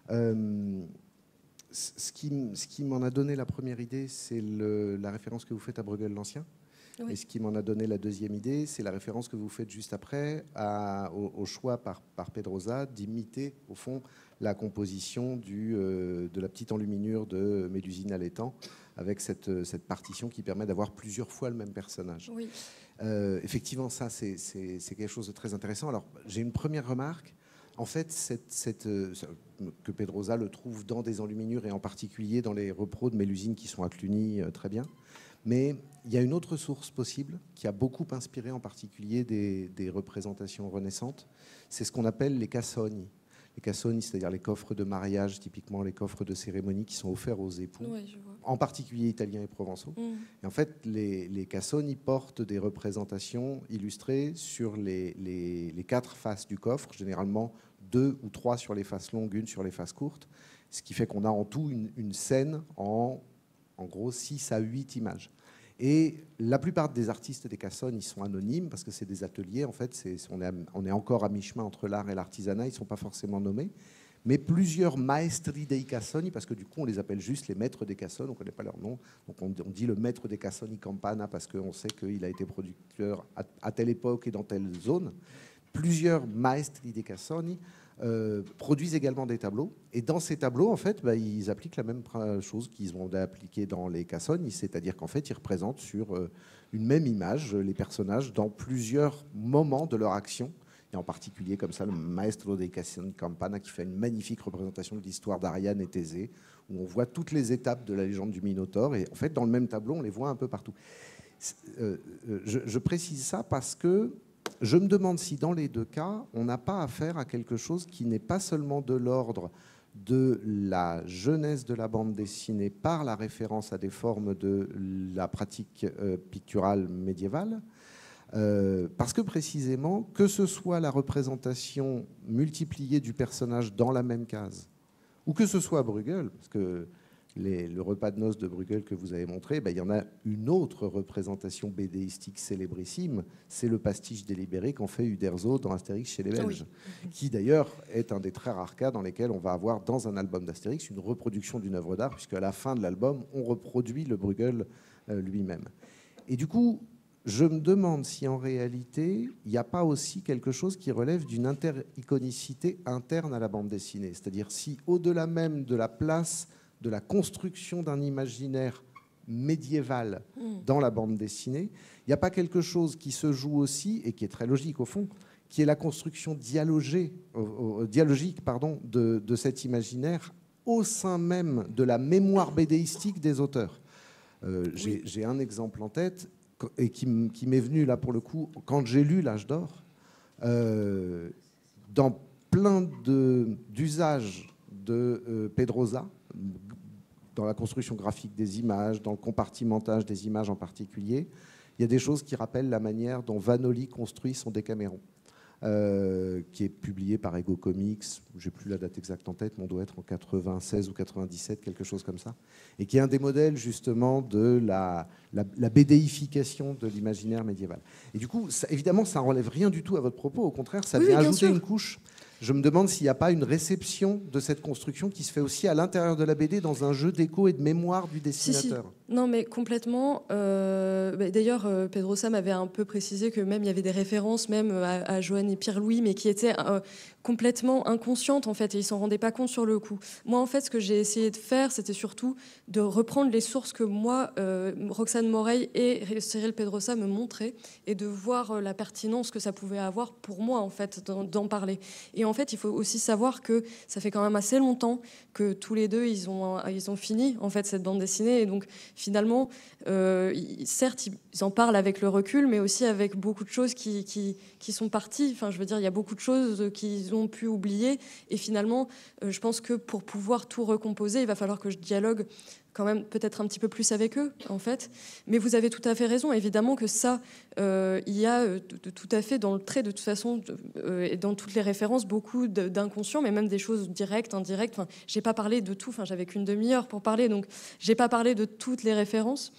Ce qui m'en a donné la première idée, c'est la référence que vous faites à Bruegel l'Ancien. Oui. Et ce qui m'en a donné la deuxième idée, c'est la référence que vous faites juste après au choix par Pedrosa d'imiter, au fond, la composition de la petite enluminure de Mélusine à l'étang, avec cette partition qui permet d'avoir plusieurs fois le même personnage. Oui. Effectivement, ça, c'est quelque chose de très intéressant. Alors, j'ai une première remarque. En fait, que Pedrosa le trouve dans des enluminures et en particulier dans les repros de Mélusine qui sont à Cluny très bien. Mais il y a une autre source possible qui a beaucoup inspiré en particulier des représentations renaissantes. C'est ce qu'on appelle les cassoni. Les cassoni, c'est-à-dire les coffres de mariage, typiquement les coffres de cérémonie qui sont offerts aux époux, oui, je vois. En particulier italiens et provençaux. Et en fait, les cassoni portent des représentations illustrées sur les 4 faces du coffre, généralement 2 ou 3 sur les faces longues, 1 sur les faces courtes, ce qui fait qu'on a en tout une scène en gros 6 à 8 images. Et la plupart des artistes des cassoni, ils sont anonymes parce que c'est des ateliers. En fait, on est encore à mi-chemin entre l'art et l'artisanat. Ils ne sont pas forcément nommés. Mais plusieurs maestri dei cassoni, parce que du coup, on les appelle juste les maîtres des cassoni, on ne connaît pas leur nom. Donc, on dit le maître des cassoni Campana parce qu'on sait qu'il a été producteur à telle époque et dans telle zone. Plusieurs maestri dei cassoni produisent également des tableaux. Et dans ces tableaux, en fait, ils appliquent la même chose qu'ils vont appliquer dans les cassoni, c'est-à-dire qu'en fait, ils représentent sur une même image les personnages dans plusieurs moments de leur action. Et en particulier, comme ça, le Maestro dei Cassoni Campana qui fait une magnifique représentation de l'histoire d'Ariane et Thésée, où on voit toutes les étapes de la légende du Minotaure. Et en fait, dans le même tableau, on les voit un peu partout. Je précise ça parce que je me demande si dans les 2 cas, on n'a pas affaire à quelque chose qui n'est pas seulement de l'ordre de la jeunesse de la bande dessinée par la référence à des formes de la pratique picturale médiévale. Parce que précisément, que ce soit la représentation multipliée du personnage dans la même case, ou que ce soit Bruegel, parce que le repas de noces de Bruegel que vous avez montré, il y en a une autre représentation bédéistique célébrissime, c'est le pastiche délibéré qu'en fait Uderzo dans Astérix chez les Belges, qui d'ailleurs est un des très rares cas dans lesquels on va avoir dans un album d'Astérix une reproduction d'une œuvre d'art, puisque à la fin de l'album, on reproduit le Bruegel lui-même. Et du coup, je me demande si en réalité, il n'y a pas aussi quelque chose qui relève d'une inter-iconicité interne à la bande dessinée. C'est-à-dire si au-delà même de la place de la construction d'un imaginaire médiéval dans la bande dessinée, il n'y a pas quelque chose qui se joue aussi, et qui est très logique au fond, qui est la construction dialogique de cet imaginaire au sein même de la mémoire bédéistique des auteurs. J'ai un exemple en tête, et qui m'est venu là pour le coup quand j'ai lu L'Âge d'Or, dans plein d'usages de Pedrosa, dans la construction graphique des images, dans le compartimentage des images en particulier, il y a des choses qui rappellent la manière dont Vanoli construit son Décaméron, qui est publié par Ego Comics, je n'ai plus la date exacte en tête, mais on doit être en 96 ou 97, quelque chose comme ça, et qui est un des modèles justement de la bédéification de l'imaginaire médiéval. Et du coup, ça, évidemment, ça n'enlève rien du tout à votre propos, au contraire, ça vient ajouter une couche. Je me demande s'il n'y a pas une réception de cette construction qui se fait aussi à l'intérieur de la BD dans un jeu d'écho et de mémoire du dessinateur. Si. Non, mais complètement. D'ailleurs, Pedrosa m'avait un peu précisé que même il y avait des références même à Johann et Pierre-Louis, mais qui étaient complètement inconscientes en fait, et ils s'en rendaient pas compte sur le coup. Moi, en fait, ce que j'ai essayé de faire, c'était surtout de reprendre les sources que moi, Roxane Moreil et Cyril Pedrosa me montraient, et de voir la pertinence que ça pouvait avoir pour moi en fait d'en parler. Et en fait, il faut aussi savoir que ça fait quand même assez longtemps que tous les deux, ils ont fini en fait cette bande dessinée. Et donc, finalement, certes, ils en parlent avec le recul, mais aussi avec beaucoup de choses qui sont parties. Enfin, je veux dire, il y a beaucoup de choses qu'ils ont pu oublier. Et finalement, je pense que pour pouvoir tout recomposer, il va falloir que je dialogue quand même peut-être un petit peu plus avec eux, en fait. Mais vous avez tout à fait raison. Évidemment que ça, il y a tout à fait dans le trait, de toute façon, et dans toutes les références, beaucoup d'inconscient, mais même des choses directes, indirectes. Enfin, j'ai pas parlé de tout. Enfin, j'avais qu'une demi-heure pour parler, donc j'ai pas parlé de toutes les références.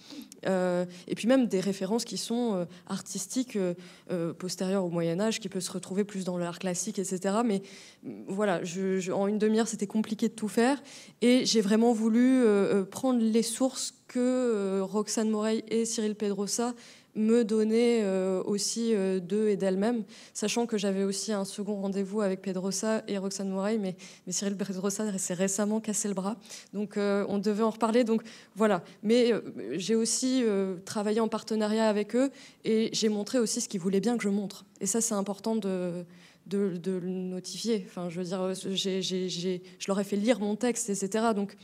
Et puis même des références qui sont artistiques postérieures au Moyen-Âge, qui peuvent se retrouver plus dans l'art classique, etc. Mais voilà, en une demi-heure, c'était compliqué de tout faire. Et j'ai vraiment voulu prendre les sources que Roxane Moreil et Cyril Pedrosa me donnaient aussi d'eux et d'elles-mêmes, sachant que j'avais aussi un second rendez-vous avec Pedrosa et Roxane Moreil, mais Cyril Pedrosa s'est récemment cassé le bras, donc on devait en reparler, donc voilà. Mais j'ai aussi travaillé en partenariat avec eux, et j'ai montré aussi ce qu'ils voulaient bien que je montre, et ça c'est important de le notifier. Enfin, je veux dire, je leur ai fait lire mon texte, etc. Donc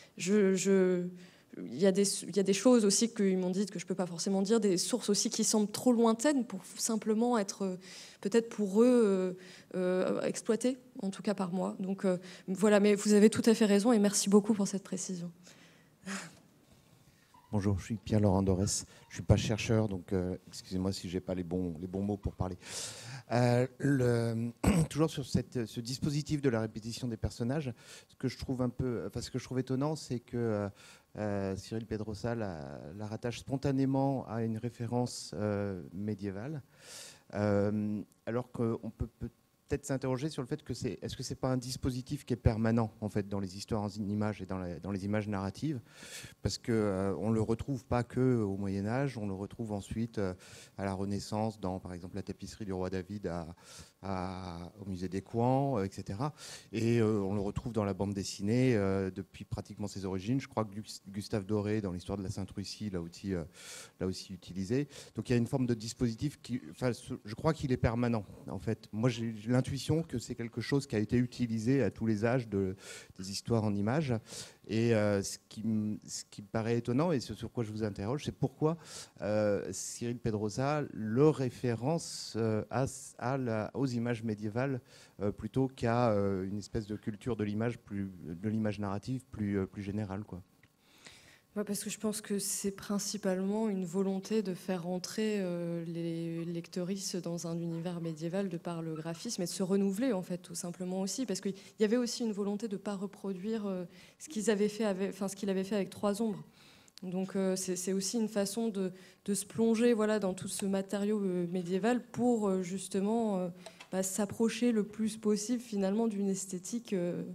il y a des choses aussi qu'ils m'ont dites que je ne peux pas forcément dire, des sources aussi qui semblent trop lointaines pour simplement être, peut-être pour eux, exploitées, en tout cas par moi. Donc voilà, mais vous avez tout à fait raison, et merci beaucoup pour cette précision. Bonjour, je suis Pierre-Laurent Dorès. Je ne suis pas chercheur, donc excusez-moi si je n'ai pas les bons mots pour parler. Toujours sur ce dispositif de la répétition des personnages, ce que je trouve étonnant, c'est que Cyril Pedrosa la rattache spontanément à une référence médiévale, alors qu'on peut peut-être s'interroger sur le fait que est-ce que c'est pas un dispositif qui est permanent en fait dans les histoires en images et dans les images narratives, parce que on le retrouve pas que au Moyen Âge, on le retrouve ensuite à la Renaissance, dans par exemple la tapisserie du roi David au musée des Couans, etc. Et on le retrouve dans la bande dessinée depuis pratiquement ses origines. Je crois que Gustave Doré, dans l'histoire de la Sainte-Russie, l'a aussi utilisé. Donc il y a une forme de dispositif qui, enfin, je crois qu'il est permanent en fait. Moi j'ai l'intuition que c'est quelque chose qui a été utilisé à tous les âges des histoires en images. Et ce qui me paraît étonnant, et ce sur quoi je vous interroge, c'est pourquoi Cyril Pedrosa le référence aux images médiévales plutôt qu'à une espèce de culture de l'image narrative plus générale, quoi. Ouais, parce que je pense que c'est principalement une volonté de faire entrer les lectrices dans un univers médiéval de par le graphisme et de se renouveler, en fait, tout simplement aussi. Parce qu'il y avait aussi une volonté de ne pas reproduire ce qu'il avait fait avec Trois Ombres. Donc c'est aussi une façon de se plonger, voilà, dans tout ce matériau médiéval pour justement s'approcher le plus possible finalement d'une esthétique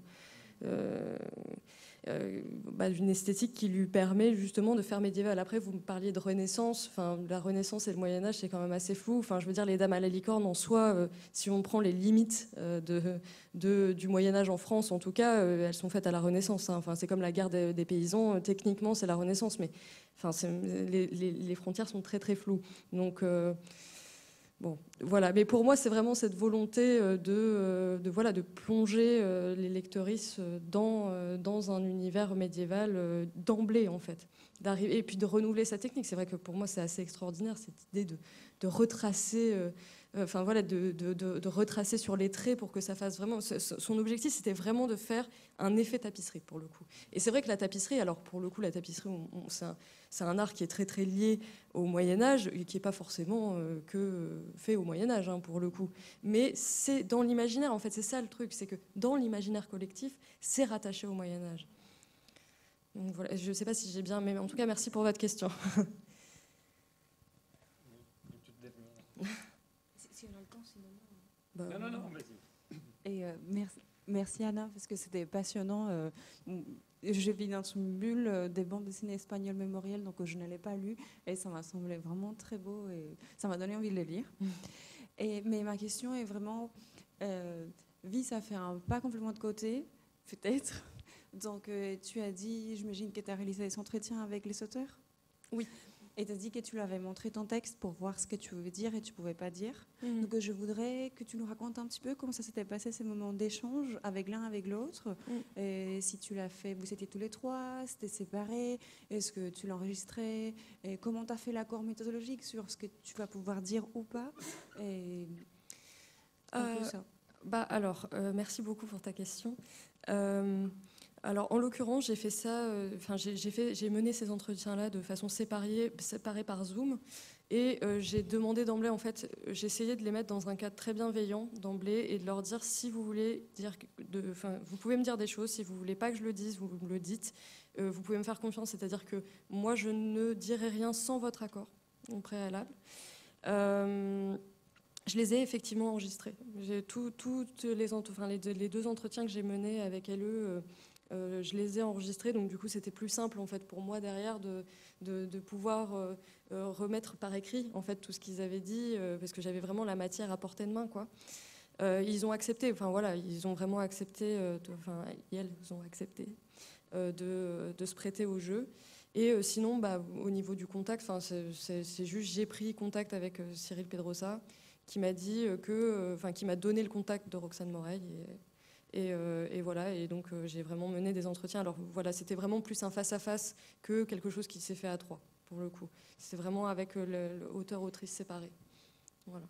d'une esthétique qui lui permet justement de faire médiéval. Après, vous me parliez de Renaissance. Enfin, la Renaissance et le Moyen-Âge, c'est quand même assez flou. Enfin, je veux dire, les Dames à la licorne, en soi, si on prend les limites du Moyen-Âge en France, en tout cas, elles sont faites à la Renaissance. Hein. Enfin, c'est comme la guerre des paysans. Techniquement, c'est la Renaissance. Mais enfin, les frontières sont très, très floues. Donc... Bon, voilà. Mais pour moi, c'est vraiment cette volonté de plonger les lectrices dans un univers médiéval d'emblée, en fait. Et puis de renouveler sa technique. C'est vrai que pour moi, c'est assez extraordinaire, cette idée de retracer... de retracer sur les traits pour que ça fasse vraiment... Son objectif, c'était vraiment de faire un effet tapisserie, pour le coup. Et c'est vrai que la tapisserie, alors pour le coup, la tapisserie, c'est un art qui est très, très lié au Moyen-Âge et qui n'est pas forcément que fait au Moyen-Âge, hein, pour le coup. Mais c'est dans l'imaginaire, en fait, c'est ça le truc, c'est que dans l'imaginaire collectif, c'est rattaché au Moyen-Âge. Donc voilà, je ne sais pas si j'ai bien... Mais en tout cas, merci pour votre question. Si on a le temps, sinon... Non, vas-y. Et merci Anna, parce que c'était passionnant. Je vis dans une bulle des bandes dessinées espagnoles mémorielles, donc je ne l'ai pas lu, et ça m'a semblé vraiment très beau, et ça m'a donné envie de les lire. Mais ma question est vraiment... Vie, ça fait un pas complètement de côté, peut-être. Donc tu as dit, j'imagine que tu as réalisé des entretiens avec les auteurs ? Oui. Et tu as dit que tu leur avais montré ton texte pour voir ce que tu voulais dire et tu ne pouvais pas dire. Donc je voudrais que tu nous racontes un petit peu comment ça s'était passé, ces moments d'échange avec l'un, avec l'autre. Et si tu l'as fait, vous étiez tous les trois, c'était séparé, est-ce que tu l'enregistrais, et comment tu as fait l'accord méthodologique sur ce que tu vas pouvoir dire ou pas, et un peu ça. Alors, merci beaucoup pour ta question. Alors, en l'occurrence, j'ai fait ça. J'ai mené ces entretiens-là de façon séparée par Zoom, et j'ai demandé d'emblée. En fait, j'ai essayé de les mettre dans un cadre très bienveillant d'emblée et de leur dire, si vous voulez dire, vous pouvez me dire des choses. Si vous voulez pas que je le dise, vous me le dites. Vous pouvez me faire confiance. C'est-à-dire que moi, je ne dirai rien sans votre accord au préalable. Je les ai effectivement enregistrés. J'ai les deux entretiens que j'ai menés avec LE. Je les ai enregistrés, donc du coup c'était plus simple en fait pour moi derrière de pouvoir remettre par écrit en fait tout ce qu'ils avaient dit, parce que j'avais vraiment la matière à portée de main, quoi. Ils ont accepté, ils ont vraiment accepté, elles ont accepté de se prêter au jeu. Et sinon, au niveau du contact, c'est juste j'ai pris contact avec Cyril Pedrosa, qui m'a dit qui m'a donné le contact de Roxane Moreil. Et voilà, et donc j'ai vraiment mené des entretiens. Alors voilà, c'était vraiment plus un face-à-face que quelque chose qui s'est fait à trois, pour le coup. C'est vraiment avec l'auteur-autrice séparés. Voilà.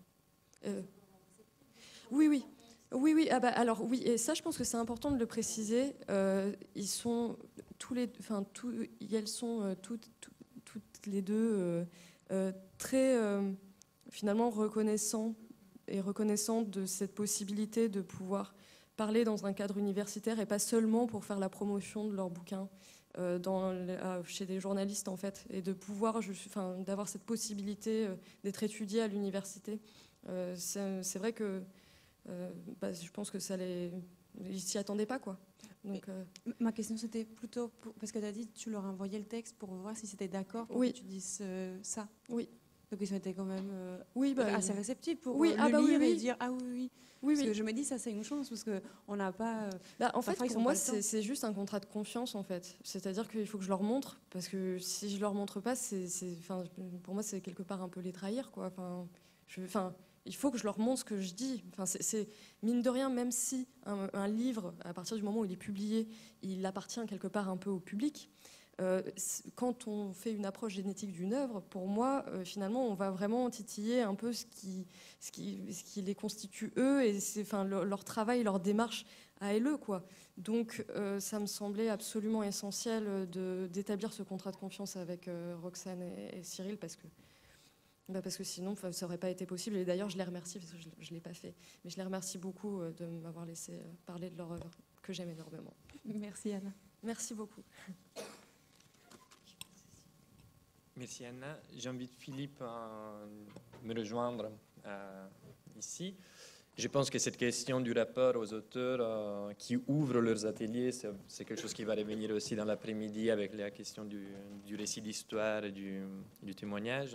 Oui. Alors oui, et ça, je pense que c'est important de le préciser. Ils sont elles sont toutes les deux très finalement reconnaissantes de cette possibilité de pouvoir parler dans un cadre universitaire et pas seulement pour faire la promotion de leur bouquin chez des journalistes, en fait, et de pouvoir d'avoir cette possibilité d'être étudié à l'université. C'est vrai que je pense que ils s'y attendaient pas, quoi. Donc, ma question, c'était plutôt parce que tu as dit que tu leur envoyais le texte pour voir si c'était d'accord pour que tu dises ça. Oui. Donc ils ont été quand même assez réceptifs pour lire et dire ah oui. Parce que je me dis ça c'est une chance parce qu'on n'a pas... en fait pour moi c'est juste un contrat de confiance en fait. C'est-à-dire qu'il faut que je leur montre, parce que si je leur montre pas, pour moi c'est quelque part un peu les trahir, quoi. il faut que je leur montre ce que je dis. Enfin, c'est mine de rien, même si un livre, à partir du moment où il est publié, il appartient quelque part un peu au public. Quand on fait une approche génétique d'une œuvre, pour moi, finalement, on va vraiment titiller un peu ce qui les constitue eux, et enfin, leur travail, leur démarche à eux, quoi. Donc, ça me semblait absolument essentiel d'établir ce contrat de confiance avec Roxane et Cyril, parce que sinon, ça n'aurait pas été possible. Et d'ailleurs, je les remercie, parce que je ne l'ai pas fait, mais je les remercie beaucoup de m'avoir laissé parler de leur œuvre, que j'aime énormément. Merci Anna. Merci beaucoup. Merci Anna. J'invite Philippe à me rejoindre ici. Je pense que cette question du rapport aux auteurs qui ouvrent leurs ateliers, c'est quelque chose qui va revenir aussi dans l'après-midi avec la question du récit d'histoire et du témoignage.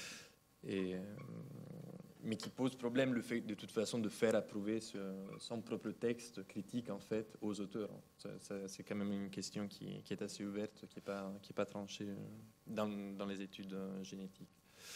Mais qui pose problème le fait de toute façon de faire approuver son propre texte critique en fait aux auteurs. C'est quand même une question qui est assez ouverte, qui est pas tranchée dans les études génétiques.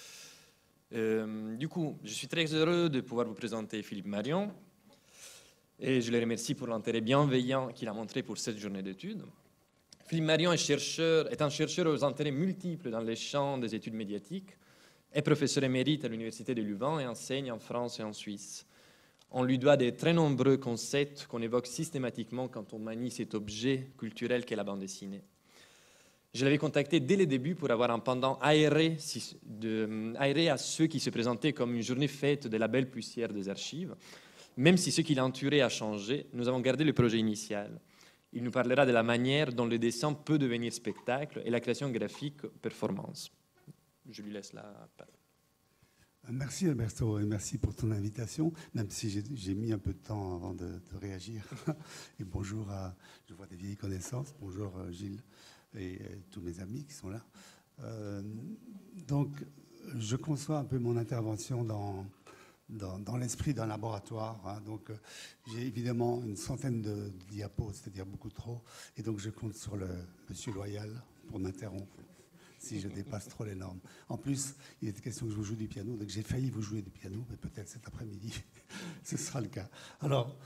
Du coup, je suis très heureux de pouvoir vous présenter Philippe Marion et je le remercie pour l'intérêt bienveillant qu'il a montré pour cette journée d'études. Philippe Marion est un chercheur aux intérêts multiples dans les champs des études médiatiques, est professeur émérite à l'Université de Louvain et enseigne en France et en Suisse. On lui doit de très nombreux concepts qu'on évoque systématiquement quand on manie cet objet culturel qu'est la bande dessinée. Je l'avais contacté dès le début pour avoir un pendant aéré à ceux qui se présentaient comme une journée faite de la belle poussière des archives. Même si ce qui l'a entouré a changé, nous avons gardé le projet initial. Il nous parlera de la manière dont le dessin peut devenir spectacle et la création graphique performance. Je lui laisse la parole. Merci Alberto et merci pour ton invitation, même si j'ai mis un peu de temps avant de réagir. Et bonjour je vois des vieilles connaissances, bonjour Gilles et tous mes amis qui sont là. Donc je conçois un peu mon intervention dans l'esprit d'un laboratoire. Hein. Donc j'ai évidemment une centaine de diapos, c'est-à-dire beaucoup trop, et donc je compte sur le monsieur Loyal pour m'interrompre si je dépasse trop les normes. En plus, il était question que je vous joue du piano, donc j'ai failli vous jouer du piano, mais peut-être cet après-midi, ce sera le cas. Alors,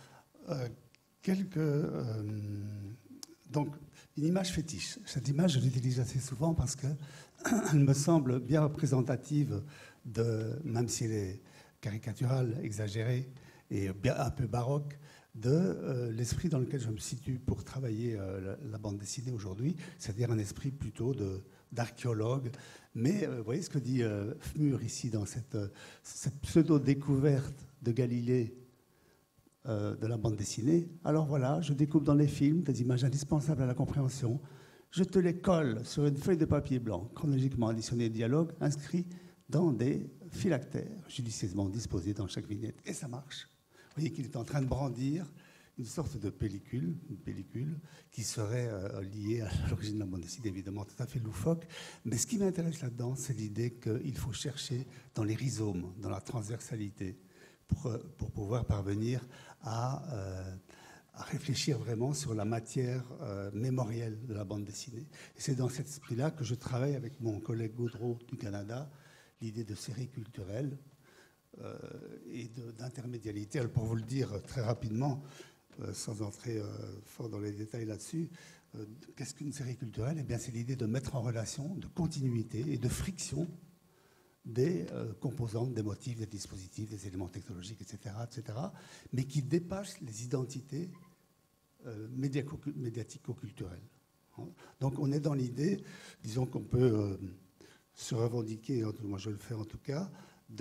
donc, une image fétiche. Cette image, je l'utilise assez souvent parce qu'elle me semble bien représentative même si elle est caricaturale, exagérée et bien un peu baroque, de l'esprit dans lequel je me situe pour travailler la bande dessinée aujourd'hui, c'est-à-dire un esprit plutôt d'archéologue. Mais vous voyez ce que dit Fmur ici dans cette pseudo-découverte de Galilée de la bande dessinée. Alors voilà, je découpe dans les films des images indispensables à la compréhension. Je te les colle sur une feuille de papier blanc, chronologiquement additionné de dialogues, inscrits dans des phylactères, judicieusement disposés dans chaque vignette. Et ça marche. Vous voyez qu'il est en train de brandir une sorte de pellicule, une pellicule qui serait liée à l'origine de la bande dessinée, évidemment tout à fait loufoque. Mais ce qui m'intéresse là-dedans, c'est l'idée qu'il faut chercher dans les rhizomes, dans la transversalité, pour pouvoir parvenir à réfléchir vraiment sur la matière mémorielle de la bande dessinée. Et c'est dans cet esprit-là que je travaille avec mon collègue Gaudreau du Canada, l'idée de série culturelle et d'intermédialité. Alors pour vous le dire très rapidement, sans entrer fort dans les détails là-dessus, qu'est-ce qu'une série culturelle ? Eh bien, c'est l'idée de mettre en relation, de continuité et de friction des composantes, des motifs, des dispositifs, des éléments technologiques, etc., mais qui dépassent les identités médiatico-culturelles. Donc on est dans l'idée, disons qu'on peut se revendiquer, moi je le fais en tout cas,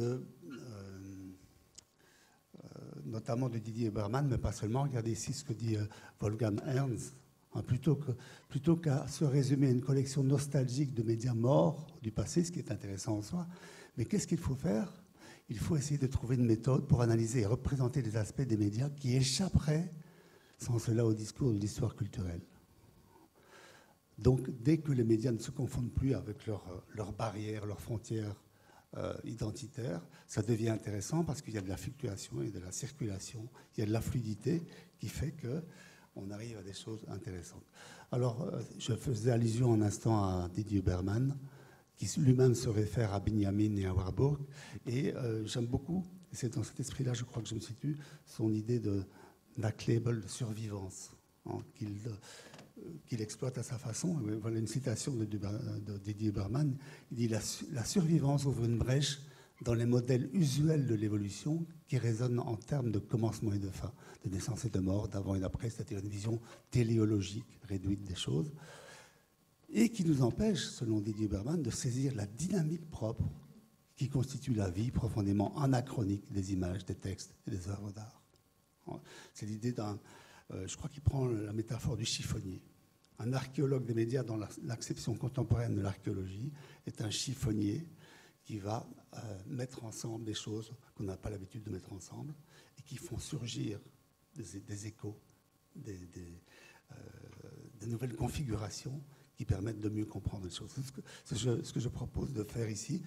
notamment de Didier Berman, mais pas seulement. Regardez ici ce que dit Wolfgang Ernst. Plutôt qu'à se résumer à une collection nostalgique de médias morts du passé, ce qui est intéressant en soi, mais qu'est-ce qu'il faut faire ? Il faut essayer de trouver une méthode pour analyser et représenter les aspects des médias qui échapperaient sans cela au discours de l'histoire culturelle. Donc, dès que les médias ne se confondent plus avec leurs barrières, leurs frontières identitaires, ça devient intéressant parce qu'il y a de la fluctuation et de la circulation, il y a de la fluidité qui fait qu'on arrive à des choses intéressantes. Alors, je faisais allusion un instant à Didier Berman, qui lui-même se réfère à Benjamin et à Warburg, et j'aime beaucoup et c'est dans cet esprit-là, je crois que je me situe, son idée de Knacklebel, de survivance, hein, qu'il exploite à sa façon. Voilà une citation de Didier Berman. Il dit la survivance ouvre une brèche dans les modèles usuels de l'évolution qui résonnent en termes de commencement et de fin, de naissance et de mort, d'avant et d'après, c'est-à-dire une vision téléologique réduite des choses, et qui nous empêche, selon Didier Berman, de saisir la dynamique propre qui constitue la vie profondément anachronique des images, des textes et des œuvres d'art. C'est l'idée d'un... je crois qu'il prend la métaphore du chiffonnier. Un archéologue des médias, dans l'acception contemporaine de l'archéologie, est un chiffonnier qui va mettre ensemble des choses qu'on n'a pas l'habitude de mettre ensemble et qui font surgir des échos, des nouvelles configurations qui permettent de mieux comprendre les choses. C'est ce que je propose de faire ici,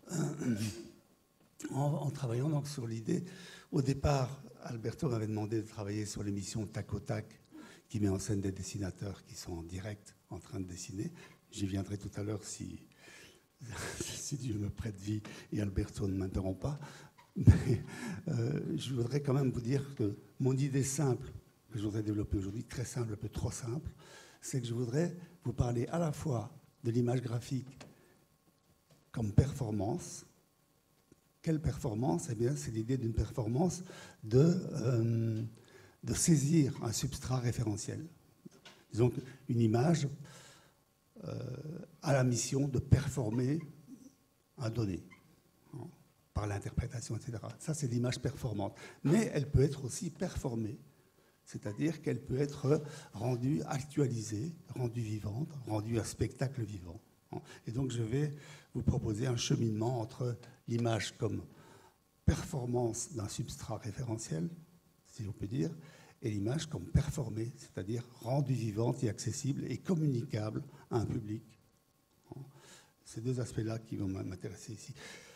en travaillant donc sur l'idée. Au départ, Alberto m'avait demandé de travailler sur l'émission Tac au Tac, qui met en scène des dessinateurs qui sont en direct en train de dessiner. J'y viendrai tout à l'heure si Dieu me prête vie et Alberto ne m'interrompt pas. Mais je voudrais quand même vous dire que mon idée simple, que je voudrais développer aujourd'hui, très simple, un peu trop simple, c'est que je voudrais vous parler à la fois de l'image graphique comme performance. Quelle performance? Eh bien, c'est l'idée d'une performance de saisir un substrat référentiel. Disons qu'une image a la mission de performer un donné, hein, par l'interprétation, etc. Ça, c'est l'image performante. Mais elle peut être aussi performée, c'est-à-dire qu'elle peut être rendue actualisée, rendue vivante, rendue un spectacle vivant. Et donc, je vais vous proposer un cheminement entre l'image comme performance d'un substrat référentiel, si on peut dire, et l'image comme performée, c'est-à-dire rendue vivante et accessible et communicable à un public. Ces deux aspects-là qui vont m'intéresser ici.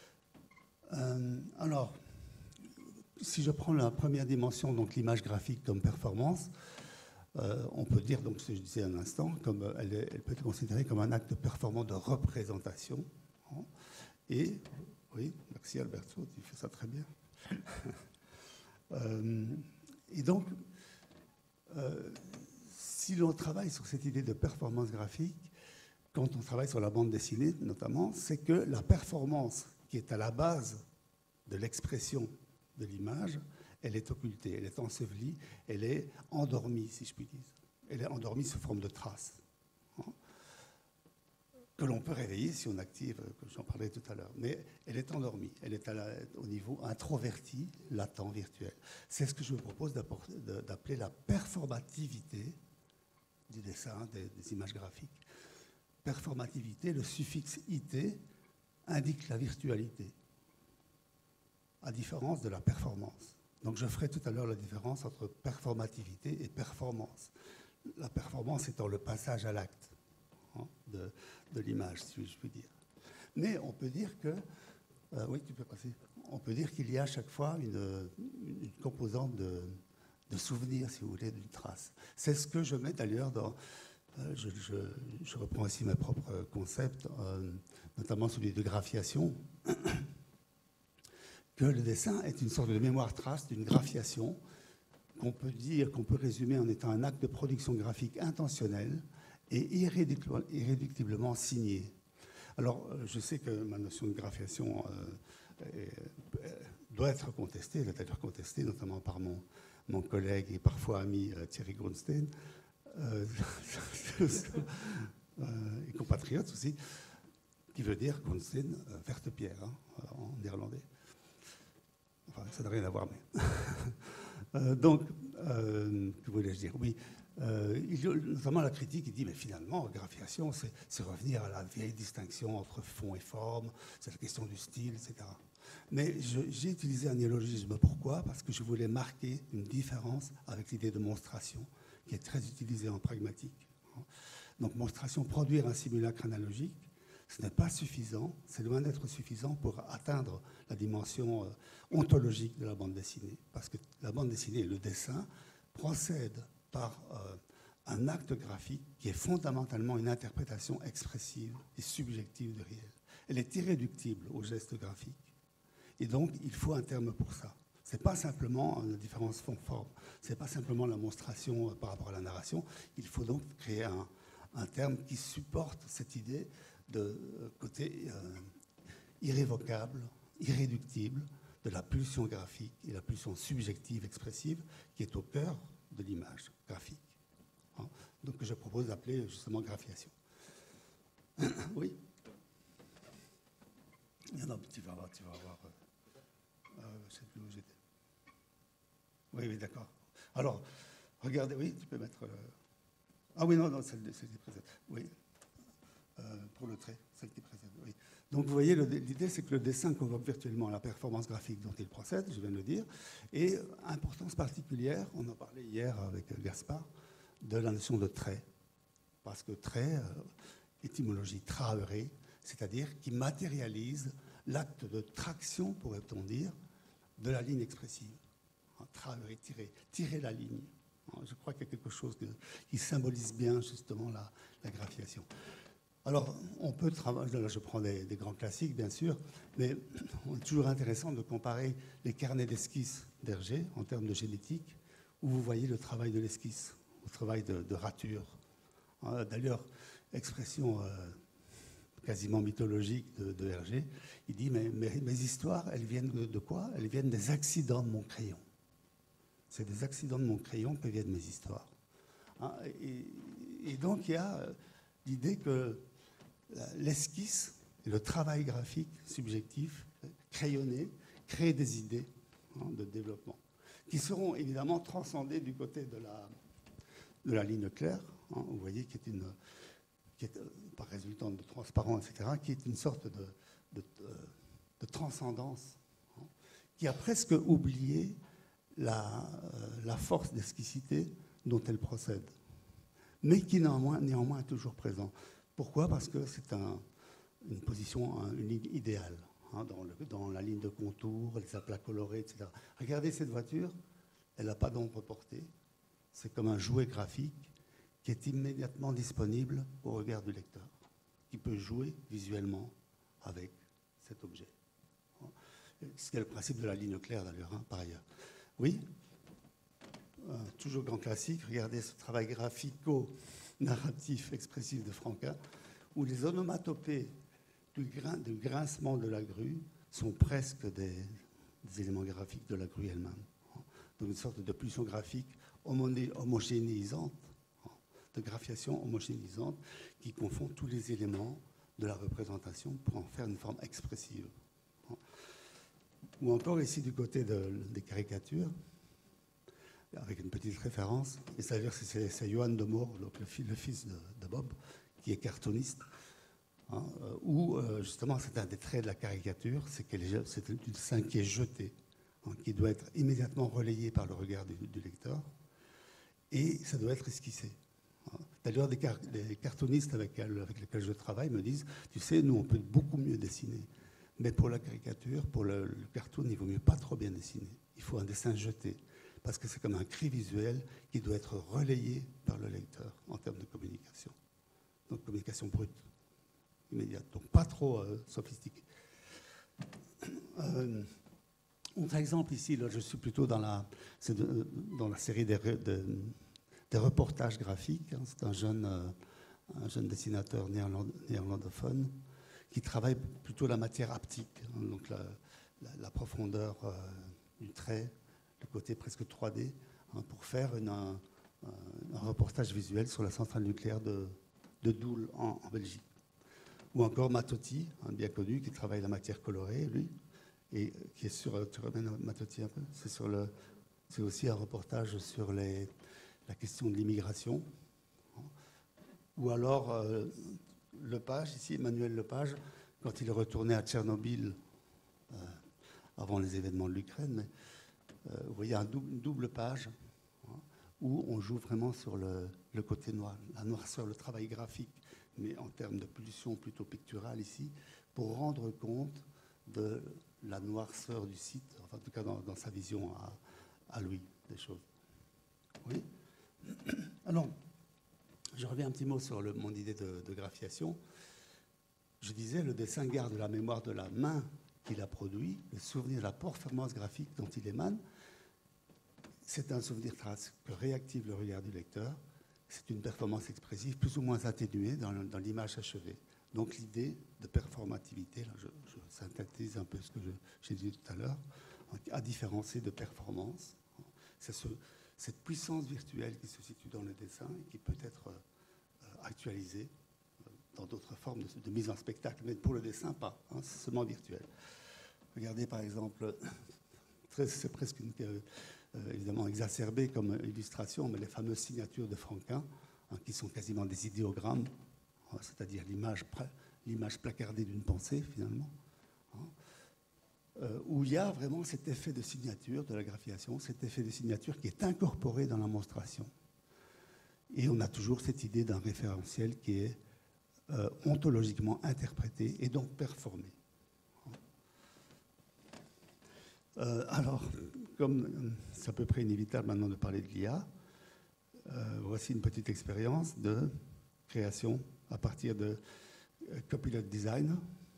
Alors, si je prends la première dimension, donc l'image graphique comme performance, on peut dire, donc ce que je disais un instant, comme elle peut être considérée comme un acte performant de représentation. Et, oui, merci Alberto, tu fais ça très bien. Et donc, si l'on travaille sur cette idée de performance graphique, quand on travaille sur la bande dessinée notamment, c'est que la performance qui est à la base de l'expression de l'image, elle est occultée, elle est ensevelie, elle est endormie, si je puis dire. Elle est endormie sous forme de traces, hein, que l'on peut réveiller si on active, comme j'en parlais tout à l'heure. Mais elle est endormie, elle est au niveau introverti, latent, virtuel. C'est ce que je vous propose d'appeler la performativité du dessin, des images graphiques. Performativité, le suffixe IT indique la virtualité, à différence de la performance. Donc je ferai tout à l'heure la différence entre performativité et performance. La performance étant le passage à l'acte, hein, de l'image, si je puis dire. Mais on peut dire que, oui, tu peux passer. On peut dire qu'il y a à chaque fois une composante de souvenir, si vous voulez, d'une trace. C'est ce que je mets d'ailleurs dans... je reprends ici mes propres concepts, notamment celui de graphiation, que le dessin est une sorte de mémoire-trace d'une graphiation qu'on peut dire, qu'on peut résumer en étant un acte de production graphique intentionnel et irréductiblement signé. Alors, je sais que ma notion de graphiation doit être contestée, elle est d'ailleurs contestée, notamment par mon collègue et parfois ami Thierry Grunstein, et compatriote aussi, qui veut dire Grunstein, verte pierre, hein, en néerlandais. Enfin, ça n'a rien à voir, mais... donc, que voulais-je dire? Oui, notamment la critique, il dit, mais finalement, graphiation, c'est revenir à la vieille distinction entre fond et forme, c'est la question du style, etc. Mais j'ai utilisé un néologisme. Pourquoi? Parce que je voulais marquer une différence avec l'idée de monstration, qui est très utilisée en pragmatique. Donc, monstration, produire un simulacre analogique, ce n'est pas suffisant, c'est loin d'être suffisant pour atteindre la dimension ontologique de la bande dessinée. Parce que la bande dessinée, le dessin, procède par un acte graphique qui est fondamentalement une interprétation expressive et subjective du réel. Elle est irréductible au geste graphique. Et donc, il faut un terme pour ça. Ce n'est pas simplement une différence fond-forme, ce n'est pas simplement la monstration par rapport à la narration. Il faut donc créer un terme qui supporte cette idée de côté irrévocable, irréductible, de la pulsion graphique et la pulsion subjective, expressive, qui est au cœur de l'image graphique. Donc, que je propose d'appeler justement graphiation. Oui. Non, tu vas voir. Je ne sais plus où j'étais. Oui, d'accord. Alors, regardez, oui, tu peux mettre. Ah oui, non, celle qui précède. Oui. Pour le trait, celle qui précède. Oui. Donc, vous voyez, l'idée, c'est que le dessin convoque virtuellement la performance graphique dont il procède, je viens de le dire, et importance particulière, on en parlait hier avec Gaspard, de la notion de trait. Parce que trait, étymologie traheuré, c'est-à-dire qui matérialise l'acte de traction, pourrait-on dire, de la ligne expressive. Traheuré, tirer la ligne. Je crois qu'il y a quelque chose qui symbolise bien justement la graphiation. Alors, on peut travailler, là je prends des grands classiques bien sûr, mais c'est toujours intéressant de comparer les carnets d'esquisse d'Hergé en termes de génétique, où vous voyez le travail de l'esquisse, le travail de rature. D'ailleurs, expression quasiment mythologique de Hergé, il dit mes histoires, elles viennent de quoi? Elles viennent des accidents de mon crayon. C'est des accidents de mon crayon que viennent mes histoires. Et donc, il y a l'idée que l'esquisse, le travail graphique subjectif, crayonné, crée des idées de développement qui seront évidemment transcendées du côté de la ligne claire, vous voyez, qui est par résultant de transparence, etc., qui est une sorte de transcendance, qui a presque oublié la force d'esquissité dont elle procède, mais qui néanmoins est toujours présent. Pourquoi? Parce que c'est une position, une ligne idéale, dans la ligne de contour, les aplats colorés, etc. Regardez cette voiture, elle n'a pas d'ombre portée, c'est comme un jouet graphique qui est immédiatement disponible au regard du lecteur, qui peut jouer visuellement avec cet objet. C'est le principe de la ligne claire d'ailleurs, par ailleurs. Oui, toujours grand classique, regardez ce travail graphico-narratif expressif de Franquin, où les onomatopées du grincement de la grue sont presque des éléments graphiques de la grue elle-même. Donc une sorte de pulsion graphique homogénéisante, de graphiation homogénéisante qui confond tous les éléments de la représentation pour en faire une forme expressive. Ou encore ici du côté des caricatures, avec une petite référence, et c'est Johan de Moor, donc le fils de Bob, qui est cartooniste, où justement c'est un des traits de la caricature, c'est un dessin qui est jeté, qui doit être immédiatement relayé par le regard du lecteur, et ça doit être esquissé. D'ailleurs, des cartoonistes avec lesquels je travaille me disent, tu sais, nous on peut beaucoup mieux dessiner, mais pour la caricature, pour le cartoon, il vaut mieux pas trop bien dessiner. Il faut un dessin jeté, parce que c'est comme un cri visuel qui doit être relayé par le lecteur en termes de communication. Donc communication brute, immédiate, donc pas trop sophistiquée. Autre exemple ici, là, je suis plutôt dans la série des reportages graphiques. C'est un jeune dessinateur néerlandophone qui travaille plutôt la matière haptique, donc la profondeur du trait, le côté presque 3D, pour faire un reportage visuel sur la centrale nucléaire de Doel en Belgique. Ou encore Matotti, bien connu, qui travaille la matière colorée, lui, et qui est sur... Tu ramènes Matotti un peu? C'est aussi un reportage sur la question de l'immigration. Ou alors Lepage, ici, Emmanuel Lepage, quand il est retourné à Tchernobyl, avant les événements de l'Ukraine, mais vous voyez une double page où on joue vraiment sur le côté noir, la noirceur, le travail graphique, mais en termes de pulsion plutôt picturale ici, pour rendre compte de la noirceur du site, enfin, en tout cas dans sa vision à lui des choses. Oui. Alors, je reviens un petit mot sur mon idée de graphiation. Je disais, le dessin garde la mémoire de la main qu'il a produit, le souvenir de la performance graphique dont il émane, c'est un souvenir que réactive le regard du lecteur. C'est une performance expressive plus ou moins atténuée dans l'image achevée. Donc l'idée de performativité, là je synthétise un peu ce que j'ai dit tout à l'heure, à différencier de performance. C'est cette puissance virtuelle qui se situe dans le dessin et qui peut être actualisée dans d'autres formes de mise en spectacle, mais pour le dessin, pas, hein, c'est seulement virtuel. Regardez par exemple, c'est presque évidemment exacerbé comme illustration, mais les fameuses signatures de Franquin, hein, qui sont quasiment des idéogrammes, hein, c'est-à-dire l'image placardée d'une pensée finalement, hein, où il y a vraiment cet effet de signature de la graphiation, cet effet de signature qui est incorporé dans la monstration. Et on a toujours cette idée d'un référentiel qui est ontologiquement interprété et donc performé. Alors, comme c'est à peu près inévitable maintenant de parler de l'IA, voici une petite expérience de création à partir de Copilot Design.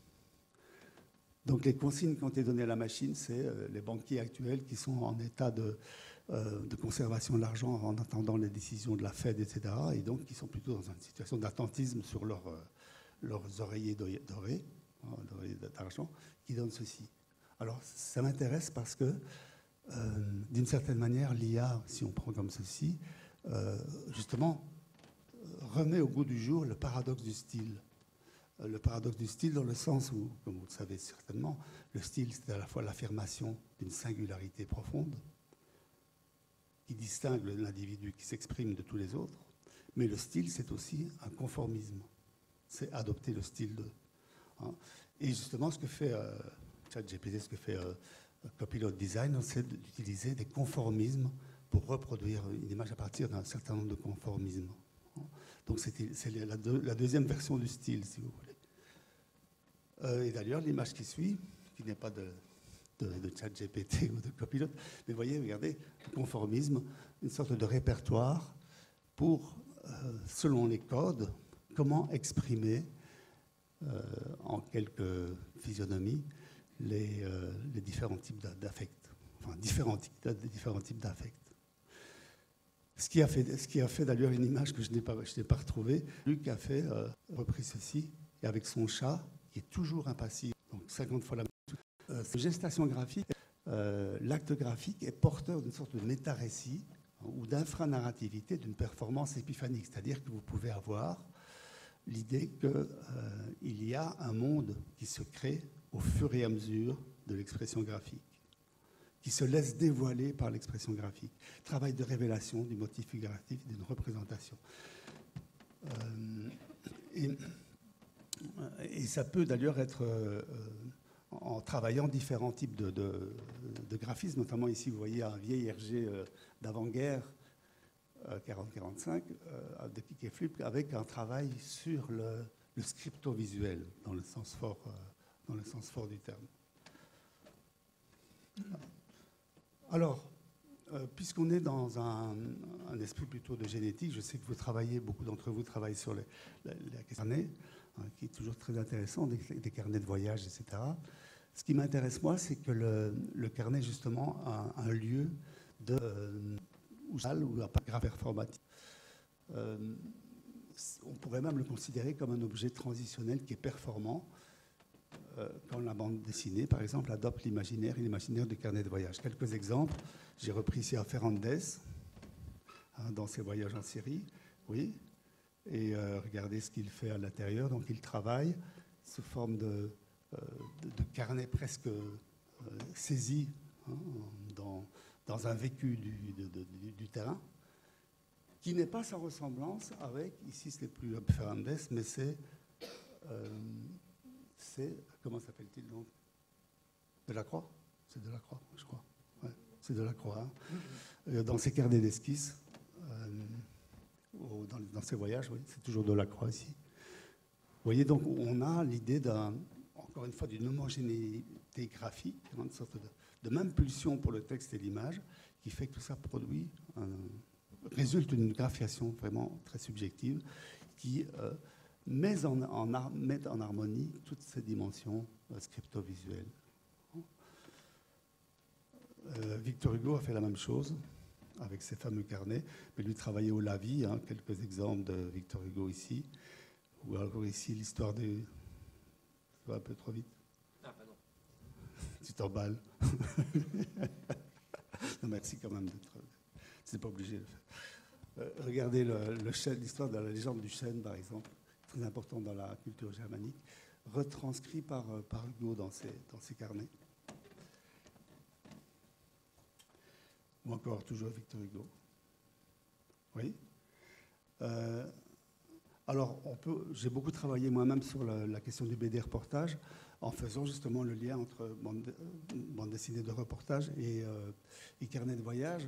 Donc les consignes qui ont été données à la machine, c'est les banquiers actuels qui sont en état de conservation de l'argent en attendant les décisions de la Fed, etc. Et donc qui sont plutôt dans une situation d'attentisme sur leurs oreillers dorés, d'oreillers d'argent, qui donnent ceci. Alors ça m'intéresse parce que, d'une certaine manière, l'IA, si on prend comme ceci, justement, remet au goût du jour le paradoxe du style. Le paradoxe du style dans le sens où, comme vous le savez certainement, le style, c'est à la fois l'affirmation d'une singularité profonde qui distingue l'individu qui s'exprime de tous les autres, mais le style, c'est aussi un conformisme. C'est adopter le style de... Hein. Et justement, ce que fait ChatGPT, ce que fait Copilot Design, c'est d'utiliser des conformismes pour reproduire une image à partir d'un certain nombre de conformismes. Donc c'est la deuxième version du style, si vous voulez. Et d'ailleurs, l'image qui suit, qui n'est pas de ChatGPT ou de Copilot, mais voyez, regardez, le conformisme, une sorte de répertoire pour, selon les codes, comment exprimer en quelques physionomies les différents types d'affects, enfin différents types d'affects. Ce qui a fait d'ailleurs une image que je n'ai pas retrouvée. Luc a repris ceci, et avec son chat, qui est toujours impassible, donc 50 fois la même. Cette gestation graphique, l'acte graphique est porteur d'une sorte de méta-récit ou d'infranarrativité d'une performance épiphanique, c'est-à-dire que vous pouvez avoir l'idée qu'il y a un monde qui se crée au fur et à mesure de l'expression graphique, qui se laisse dévoiler par l'expression graphique. Travail de révélation du motif figuratif, d'une représentation. Et ça peut d'ailleurs être, en travaillant différents types de graphismes, notamment ici vous voyez un vieil RG d'avant-guerre, 40-45, de Pic et Flip, avec un travail sur le scripto-visuel, dans le sens fort du terme. Alors, puisqu'on est dans un esprit plutôt de génétique, je sais que vous travaillez, beaucoup d'entre vous travaillent sur la carnet, qui est toujours très intéressant, des carnets de voyage, etc. Ce qui m'intéresse, moi, c'est que le carnet, justement, a un lieu ou un paragraphe performatif. On pourrait même le considérer comme un objet transitionnel qui est performant, quand la bande dessinée, par exemple, adopte l'imaginaire et l'imaginaire du carnet de voyage. Quelques exemples. J'ai repris ici à Ferrandez, dans ses voyages en Syrie, oui, et regardez ce qu'il fait à l'intérieur. Donc il travaille sous forme de carnet presque saisi, hein, dans un vécu du terrain, qui n'est pas sans ressemblance avec, ici ce n'est plus Ferrandez, mais c'est comment s'appelle-t-il donc? Delacroix? C'est Delacroix, je crois. Ouais, c'est Delacroix. Hein. Dans ses carnets d'esquisse, dans ses voyages, oui, c'est toujours Delacroix ici. Vous voyez, donc on a l'idée encore une fois, d'une homogénéité graphique, une sorte de même pulsion pour le texte et l'image, qui fait que tout ça résulte d'une graphiation vraiment très subjective qui met en harmonie toutes ces dimensions scripto-visuelles. Victor Hugo a fait la même chose avec ses fameux carnets, mais lui travaillait au lavis, hein, quelques exemples de Victor Hugo ici, ou alors ici l'histoire des... Ça va un peu trop vite. Ah, pardon. Tu t'emballes. Non, merci quand même d'être... C'est pas obligé de le faire. Regardez l'histoire de la légende du chêne, par exemple, très important dans la culture germanique, retranscrit par Hugo dans ses carnets. Ou encore toujours Victor Hugo. Oui. Alors, j'ai beaucoup travaillé moi-même sur la question du BD reportage, en faisant justement le lien entre bande dessinée de reportage et carnet de voyage,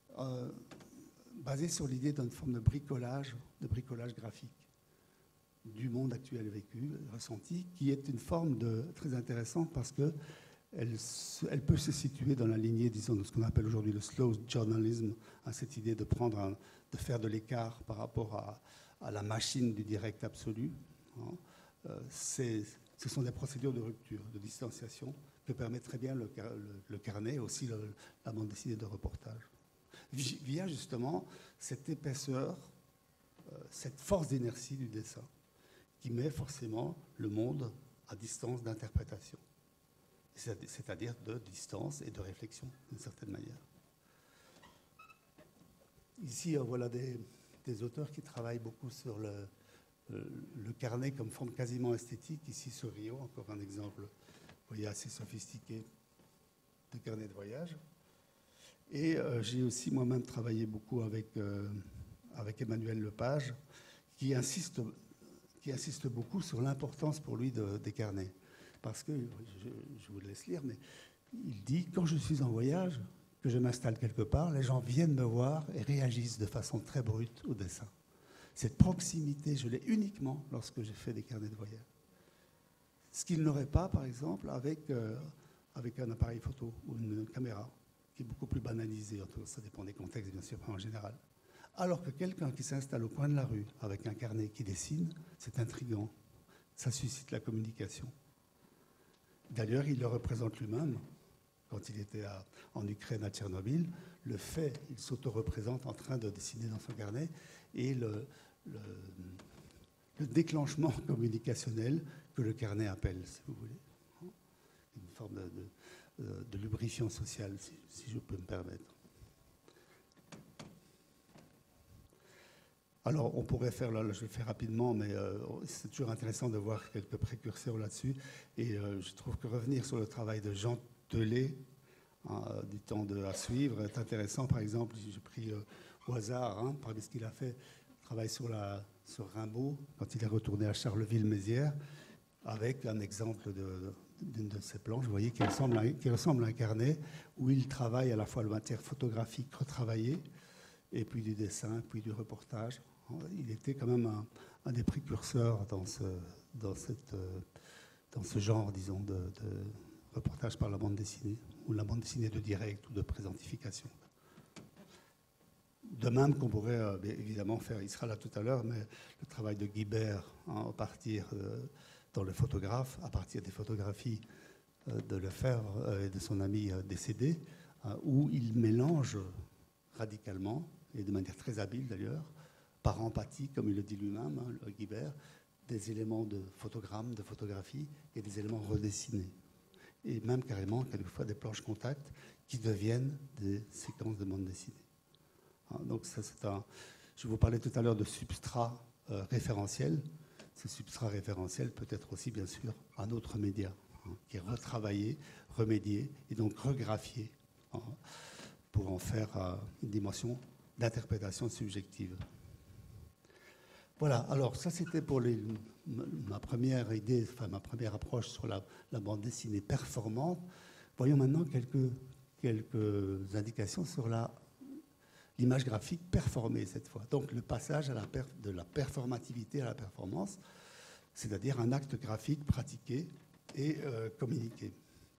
basé sur l'idée d'une forme de bricolage graphique du monde actuel vécu, ressenti, qui est une forme très intéressante parce que elle peut se situer dans la lignée, disons, de ce qu'on appelle aujourd'hui le slow journalism, hein, cette idée de faire de l'écart par rapport à la machine du direct absolu. Hein. Ce sont des procédures de rupture, de distanciation, que permet très bien le carnet et aussi la bande dessinée de reportage. Via justement cette épaisseur, cette force d'inertie du dessin, qui met forcément le monde à distance d'interprétation. C'est-à-dire de distance et de réflexion, d'une certaine manière. Ici, voilà des auteurs qui travaillent beaucoup sur le carnet comme forme quasiment esthétique. Ici, sur Rio, encore un exemple, vous voyez, assez sophistiqué de carnet de voyage. Et j'ai aussi moi-même travaillé beaucoup avec Emmanuel Lepage, qui insiste beaucoup sur l'importance pour lui des carnets. Parce que, je vous laisse lire, mais il dit, quand je suis en voyage, que je m'installe quelque part, les gens viennent me voir et réagissent de façon très brute au dessin. Cette proximité, je l'ai uniquement lorsque j'ai fait des carnets de voyage. Ce qu'il n'aurait pas, par exemple, avec un appareil photo ou une caméra, qui est beaucoup plus banalisé. Ça dépend des contextes, bien sûr, mais en général. Alors que quelqu'un qui s'installe au coin de la rue avec un carnet qui dessine, c'est intriguant. Ça suscite la communication. D'ailleurs, il le représente lui-même. Quand il était en Ukraine, à Tchernobyl, il s'auto-représente en train de dessiner dans son carnet. Et le déclenchement communicationnel que le carnet appelle, si vous voulez. Une forme de lubrifiant social, si je peux me permettre. Alors, on pourrait faire, là, je le fais rapidement, mais c'est toujours intéressant de voir quelques précurseurs là-dessus. Et je trouve que revenir sur le travail de Jean Telet, du temps à suivre, est intéressant. Par exemple, j'ai pris au hasard, parmi ce qu'il a fait, travail sur Rimbaud, quand il est retourné à Charleville-Mézières, avec un exemple d'une de ses planches, vous voyez, qui ressemble à un carnet, où il travaille à la fois le matière photographique retravaillée, et puis du dessin, puis du reportage. Il était quand même un des précurseurs dans ce genre, disons, de reportage par la bande dessinée, ou la bande dessinée de direct ou de présentification. De même qu'on pourrait évidemment faire, il sera là tout à l'heure, mais le travail de Guibert, à partir dans le photographe, à partir des photographies de Lefebvre et de son ami décédé, où il mélange radicalement, et de manière très habile d'ailleurs, par empathie, comme il le dit lui-même, le Guibert, des éléments de photogrammes, de photographie, et des éléments redessinés. Et même carrément, quelquefois, des planches contact qui deviennent des séquences de bande dessinée. Donc ça, je vous parlais tout à l'heure de substrat référentiel. Ce substrat référentiel peut être aussi, bien sûr, un autre média, qui est retravaillé, remédié, et donc regraphié, pour en faire une dimension d'interprétation subjective. Voilà, alors ça c'était pour ma première idée, enfin ma première approche sur la bande dessinée performante. Voyons maintenant quelques indications sur l'image graphique performée cette fois. Donc le passage de la performativité à la performance, c'est-à-dire un acte graphique pratiqué et communiqué.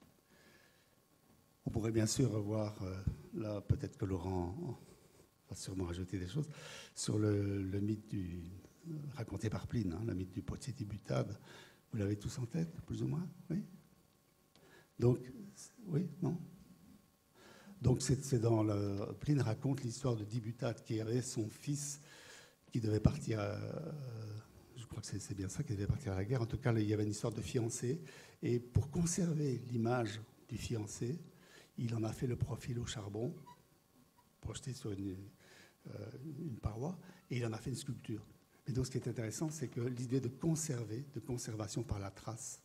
On pourrait bien sûr revoir, là peut-être que Laurent va sûrement rajouter des choses, sur le mythe raconté par Pline, le mythe du Potier Butade. Vous l'avez tous en tête, plus ou moins? Oui. Donc, oui, non? Donc Pline raconte l'histoire de Dibutade qui avait son fils qui devait partir, je crois que c'est bien ça, qui devait partir à la guerre. En tout cas, il y avait une histoire de fiancé. Et pour conserver l'image du fiancé, il en a fait le profil au charbon, projeté sur une paroi, et il en a fait une sculpture. Et donc ce qui est intéressant, c'est que l'idée de conservation par la trace,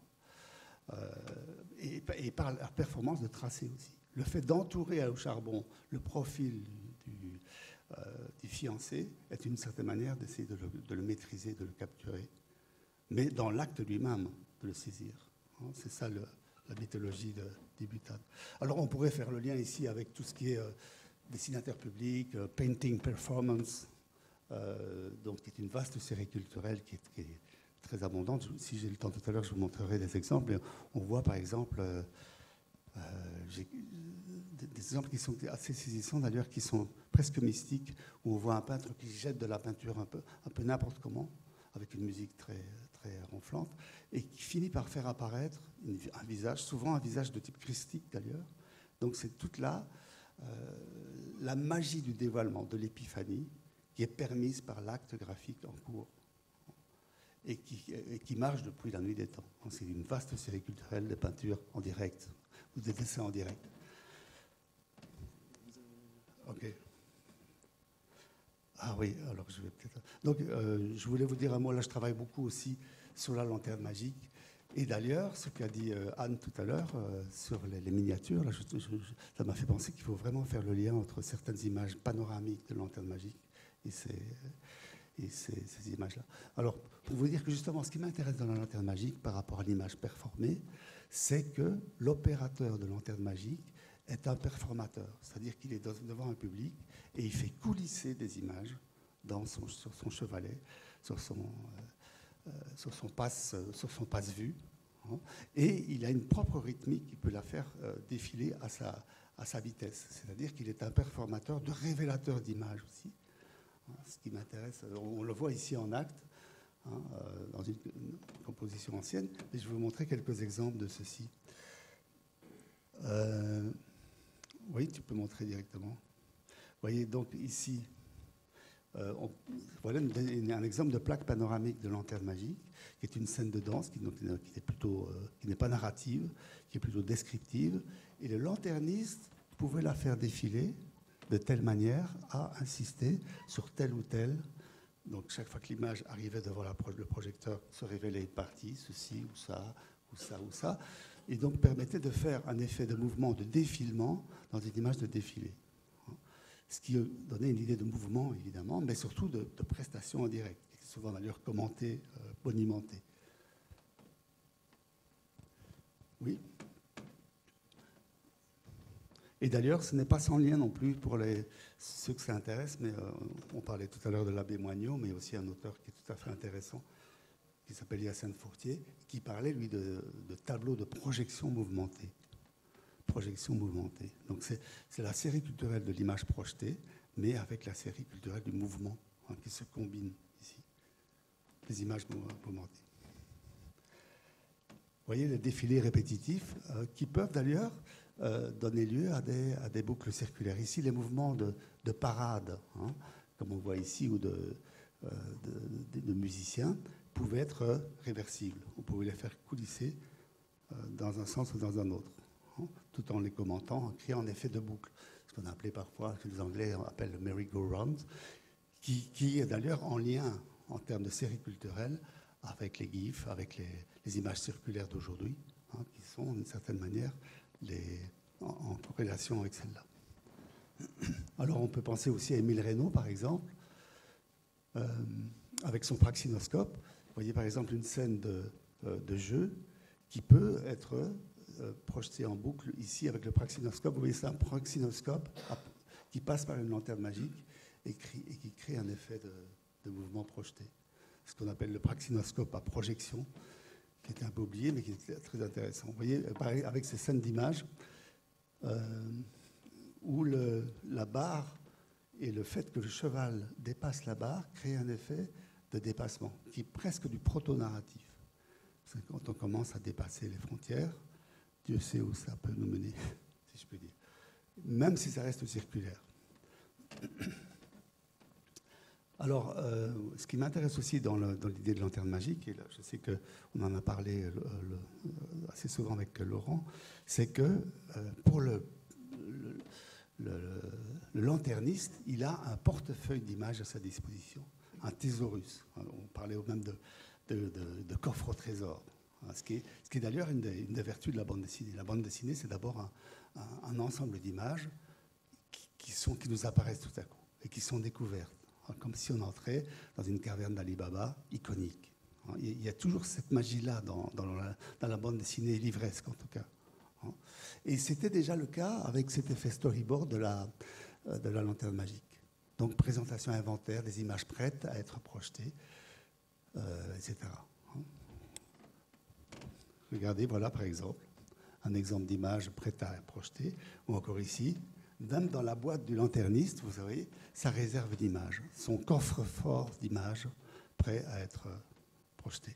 et par la performance de tracer aussi. Le fait d'entourer au charbon le profil du fiancé est une certaine manière d'essayer de le maîtriser, de le capturer, mais dans l'acte lui-même, de le saisir. C'est ça la mythologie de Dibutade. Alors on pourrait faire le lien ici avec tout ce qui est dessinateur public, painting performance, donc qui est une vaste série culturelle qui est très abondante. Si j'ai le temps tout à l'heure, je vous montrerai des exemples. On voit par exemple des exemples qui sont assez saisissants d'ailleurs, qui sont presque mystiques, où on voit un peintre qui jette de la peinture un peu n'importe comment, avec une musique très, très ronflante, et qui finit par faire apparaître un visage, souvent un visage de type christique d'ailleurs. Donc c'est toute la magie du dévoilement, de l'épiphanie, qui est permise par l'acte graphique en cours et qui marche depuis la nuit des temps. C'est une vaste série culturelle de peintures en direct, ou des dessins en direct. Ok. Ah oui, alors je vais peut-être... Donc, je voulais vous dire un mot. Là, je travaille beaucoup aussi sur la lanterne magique. Et d'ailleurs, ce qu'a dit Anne tout à l'heure sur les miniatures, là, ça m'a fait penser qu'il faut vraiment faire le lien entre certaines images panoramiques de lanterne magique et ces images-là. Alors, pour vous dire que justement, ce qui m'intéresse dans la lanterne magique par rapport à l'image performée, c'est que l'opérateur de lanterne magique est un performateur, c'est-à-dire qu'il est devant un public et il fait coulisser des images sur son chevalet, sur son passe-vue, hein, et il a une propre rythmique qui peut la faire défiler à sa vitesse, c'est-à-dire qu'il est un performateur de révélateur d'images aussi. Ce qui m'intéresse, on le voit ici en acte, hein, dans une composition ancienne, mais je vais vous montrer quelques exemples de ceci. Oui, tu peux montrer directement. Vous voyez donc ici, voilà un exemple de plaque panoramique de lanterne magique, qui est une scène de danse qui n'est pas narrative, qui est plutôt descriptive, et le lanterniste pouvait la faire défiler de telle manière à insister sur tel ou tel. Donc chaque fois que l'image arrivait devant le projecteur, se révélait une partie, ceci ou ça, ou ça, ou ça, et donc permettait de faire un effet de mouvement, de défilement dans une image de défilé. Ce qui donnait une idée de mouvement, évidemment, mais surtout de prestation en direct, qui est souvent d'ailleurs commentée, bonimentée. Oui. Et d'ailleurs, ce n'est pas sans lien non plus pour ceux que ça intéresse, mais on parlait tout à l'heure de l'abbé Moignot, mais aussi un auteur qui est tout à fait intéressant, qui s'appelle Hyacinthe Fourtier, qui parlait, lui, de tableaux de projection mouvementée. Projection mouvementée. Donc c'est la série culturelle de l'image projetée, mais avec la série culturelle du mouvement, hein, qui se combine ici. Les images mouvementées. Vous voyez les défilés répétitifs, qui peuvent d'ailleurs donner lieu à des boucles circulaires. Ici, les mouvements de parade, hein, comme on voit ici, ou de musiciens, pouvaient être réversibles. On pouvait les faire coulisser dans un sens ou dans un autre, hein, tout en les commentant, en créant un effet de boucle, ce qu'on appelait parfois, que les Anglais appellent le merry-go-round, qui est d'ailleurs en lien, en termes de série culturelle, avec les GIFs, avec les images circulaires d'aujourd'hui, hein, qui sont d'une certaine manière en corrélation avec celle-là. Alors on peut penser aussi à Émile Reynaud, par exemple, avec son praxinoscope. Vous voyez par exemple une scène de jeu qui peut être projetée en boucle ici avec le praxinoscope. Vous voyez, c'est un praxinoscope qui passe par une lanterne magique et qui crée un effet de mouvement projeté. Ce qu'on appelle le praxinoscope à projection, qui était un peu oublié, mais qui était très intéressant. Vous voyez, avec ces scènes d'images, où la barre et le fait que le cheval dépasse la barre crée un effet de dépassement, qui est presque du proto-narratif. C'est quand on commence à dépasser les frontières, Dieu sait où ça peut nous mener, si je peux dire. même si ça reste circulaire. Alors, ce qui m'intéresse aussi dans l'idée de lanterne magique, et là, je sais qu'on en a parlé assez souvent avec Laurent, c'est que pour le lanterniste, il a un portefeuille d'images à sa disposition, un thésaurus. On parlait même de coffre au trésor, ce qui est d'ailleurs une des vertus de la bande dessinée. La bande dessinée, c'est d'abord un ensemble d'images qui nous apparaissent tout à coup et qui sont découvertes, comme si on entrait dans une caverne d'Ali Baba iconique. Il y a toujours cette magie-là dans la bande dessinée livresque, en tout cas. Et c'était déjà le cas avec cet effet storyboard de la lanterne magique. Donc, présentation inventaire, des images prêtes à être projetées, etc. Regardez, voilà, par exemple, un exemple d'image prête à être projetée, ou encore ici, même dans la boîte du lanterniste, vous savez, sa réserve d'images, son coffre-fort d'images prêt à être projeté.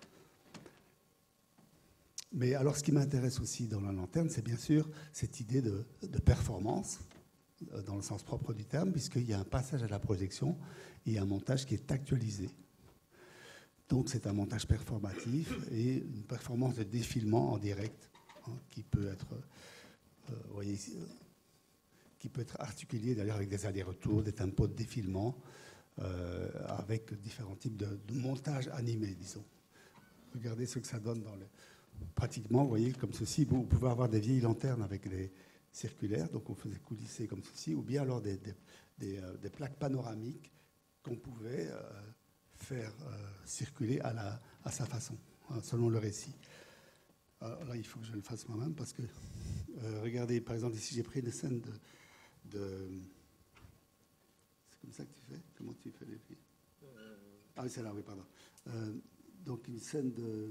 Mais alors, ce qui m'intéresse aussi dans la lanterne, c'est bien sûr cette idée de performance, dans le sens propre du terme, puisqu'il y a un passage à la projection et un montage qui est actualisé. Donc, c'est un montage performatif et une performance de défilement en direct, qui peut être, vous voyez ici, qui peut être articulé d'ailleurs avec des allers-retours, des tempos de défilement, avec différents types de montage animé, disons. Regardez ce que ça donne dans le... Pratiquement, vous voyez, comme ceci, vous pouvez avoir des vieilles lanternes avec les circulaires, donc on faisait coulisser comme ceci, ou bien alors des plaques panoramiques qu'on pouvait faire circuler à sa façon, selon le récit. Alors là, il faut que je le fasse moi-même, parce que, regardez, par exemple, ici, j'ai pris une scène de... C'est comme ça que tu fais? Comment tu fais les pieds? Ah oui, c'est là, oui, pardon. Donc, une scène de...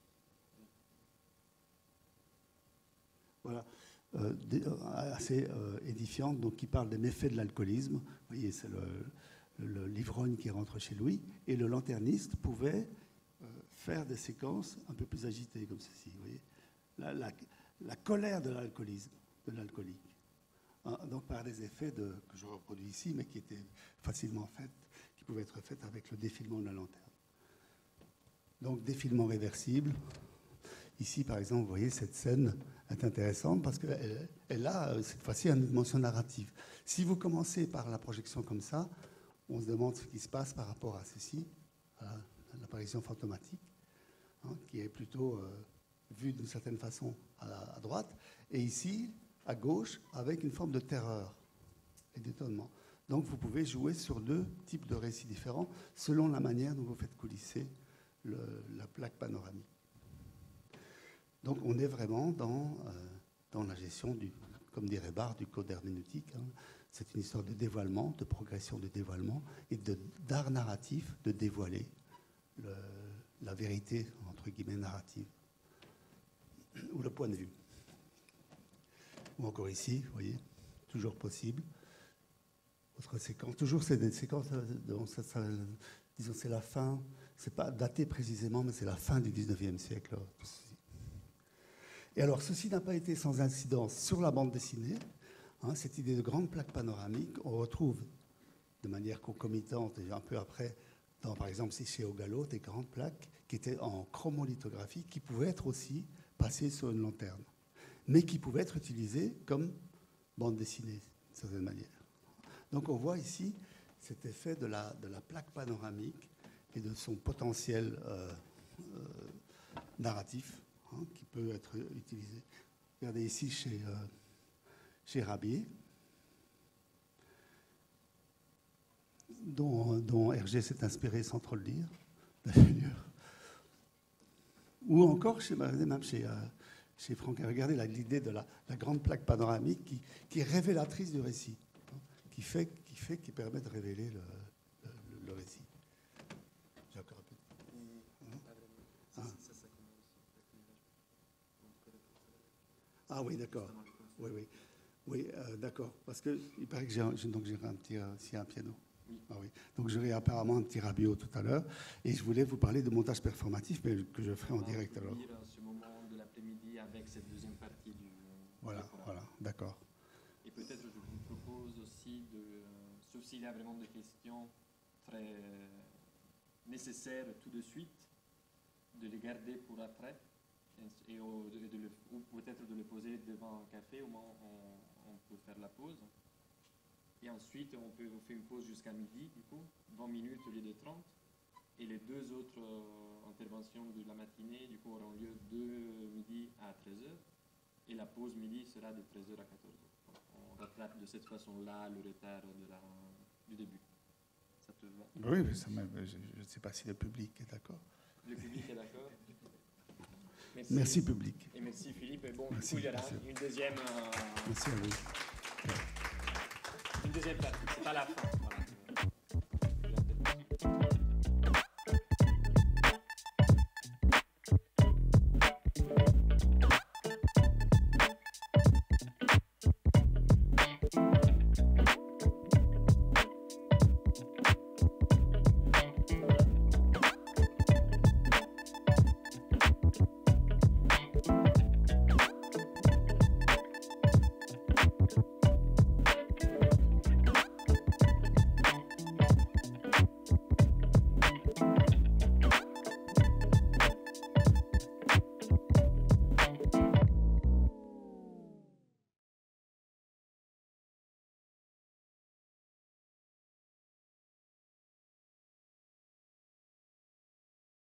Voilà, assez édifiante, donc qui parle des méfaits de l'alcoolisme. Vous voyez, c'est l'ivrogne qui rentre chez lui, et le lanterniste pouvait faire des séquences un peu plus agitées, comme ceci. Vous voyez, la colère de l'alcoolisme, de l'alcoolique. Donc par des effets que je reproduis ici, mais qui étaient facilement faits, qui pouvaient être faits avec le défilement de la lanterne. Donc défilement réversible. Ici, par exemple, vous voyez, cette scène est intéressante parce qu'elle a, cette fois-ci, une dimension narrative. Si vous commencez par la projection comme ça, on se demande ce qui se passe par rapport à ceci, à l'apparition fantomatique, qui est plutôt vue d'une certaine façon à droite, et ici, à gauche, avec une forme de terreur et d'étonnement. Donc, vous pouvez jouer sur deux types de récits différents selon la manière dont vous faites coulisser la plaque panoramique. Donc on est vraiment dans la gestion, comme dirait Barthes, du code herméneutique. C'est une histoire de dévoilement, de progression de dévoilement et d'art narratif de dévoiler la vérité, entre guillemets, narrative, ou le point de vue. Ou encore ici, vous voyez, toujours possible. Autre séquence, toujours c'est des séquences, disons c'est la fin, c'est pas daté précisément, mais c'est la fin du 19e siècle. Et alors, ceci n'a pas été sans incidence sur la bande dessinée. Cette idée de grande plaque panoramique, on retrouve de manière concomitante, et un peu après, par exemple, chez Ogalo, des grandes plaques qui étaient en chromolithographie, qui pouvaient être aussi passées sur une lanterne, mais qui pouvaient être utilisées comme bande dessinée, d'une certaine manière. Donc, on voit ici cet effet de la plaque panoramique et de son potentiel narratif, qui peut être utilisé. Regardez ici chez Rabier, dont Hergé s'est inspiré sans trop le dire, d'ailleurs. Ou encore même chez Franck. Regardez l'idée de la grande plaque panoramique qui est révélatrice du récit, qui permet de révéler le récit. J'ai encore un peu. Ah oui, d'accord. Oui, d'accord. Parce qu'il paraît que j'ai un piano. Oui. Ah oui. Donc j'aurai apparemment un petit Rabiot tout à l'heure. Et je voulais vous parler de montage performatif, mais que je ferai en direct alors. Ce moment de l'après-midi avec cette deuxième partie du... Voilà, d'accord. peut-être je vous propose aussi, sauf s'il y a vraiment des questions très nécessaires tout de suite, de les garder pour après, ou peut-être de les poser devant un café, au moins on peut faire la pause. Et ensuite, on fait une pause jusqu'à midi, du coup, 20 minutes au lieu de 30. Et les deux autres interventions de la matinée, du coup, auront lieu de midi à 13h. Et la pause midi sera de 13h à 14h. On rattrape de cette façon-là le retard du début. Ça te va? Oui, mais je ne sais pas si le public est d'accord. Le public est d'accord? Merci public. Et merci Philippe. Et bon, Merci, du coup, il y aura une deuxième... Merci à vous. Une deuxième partie, c'est à la fin. Voilà.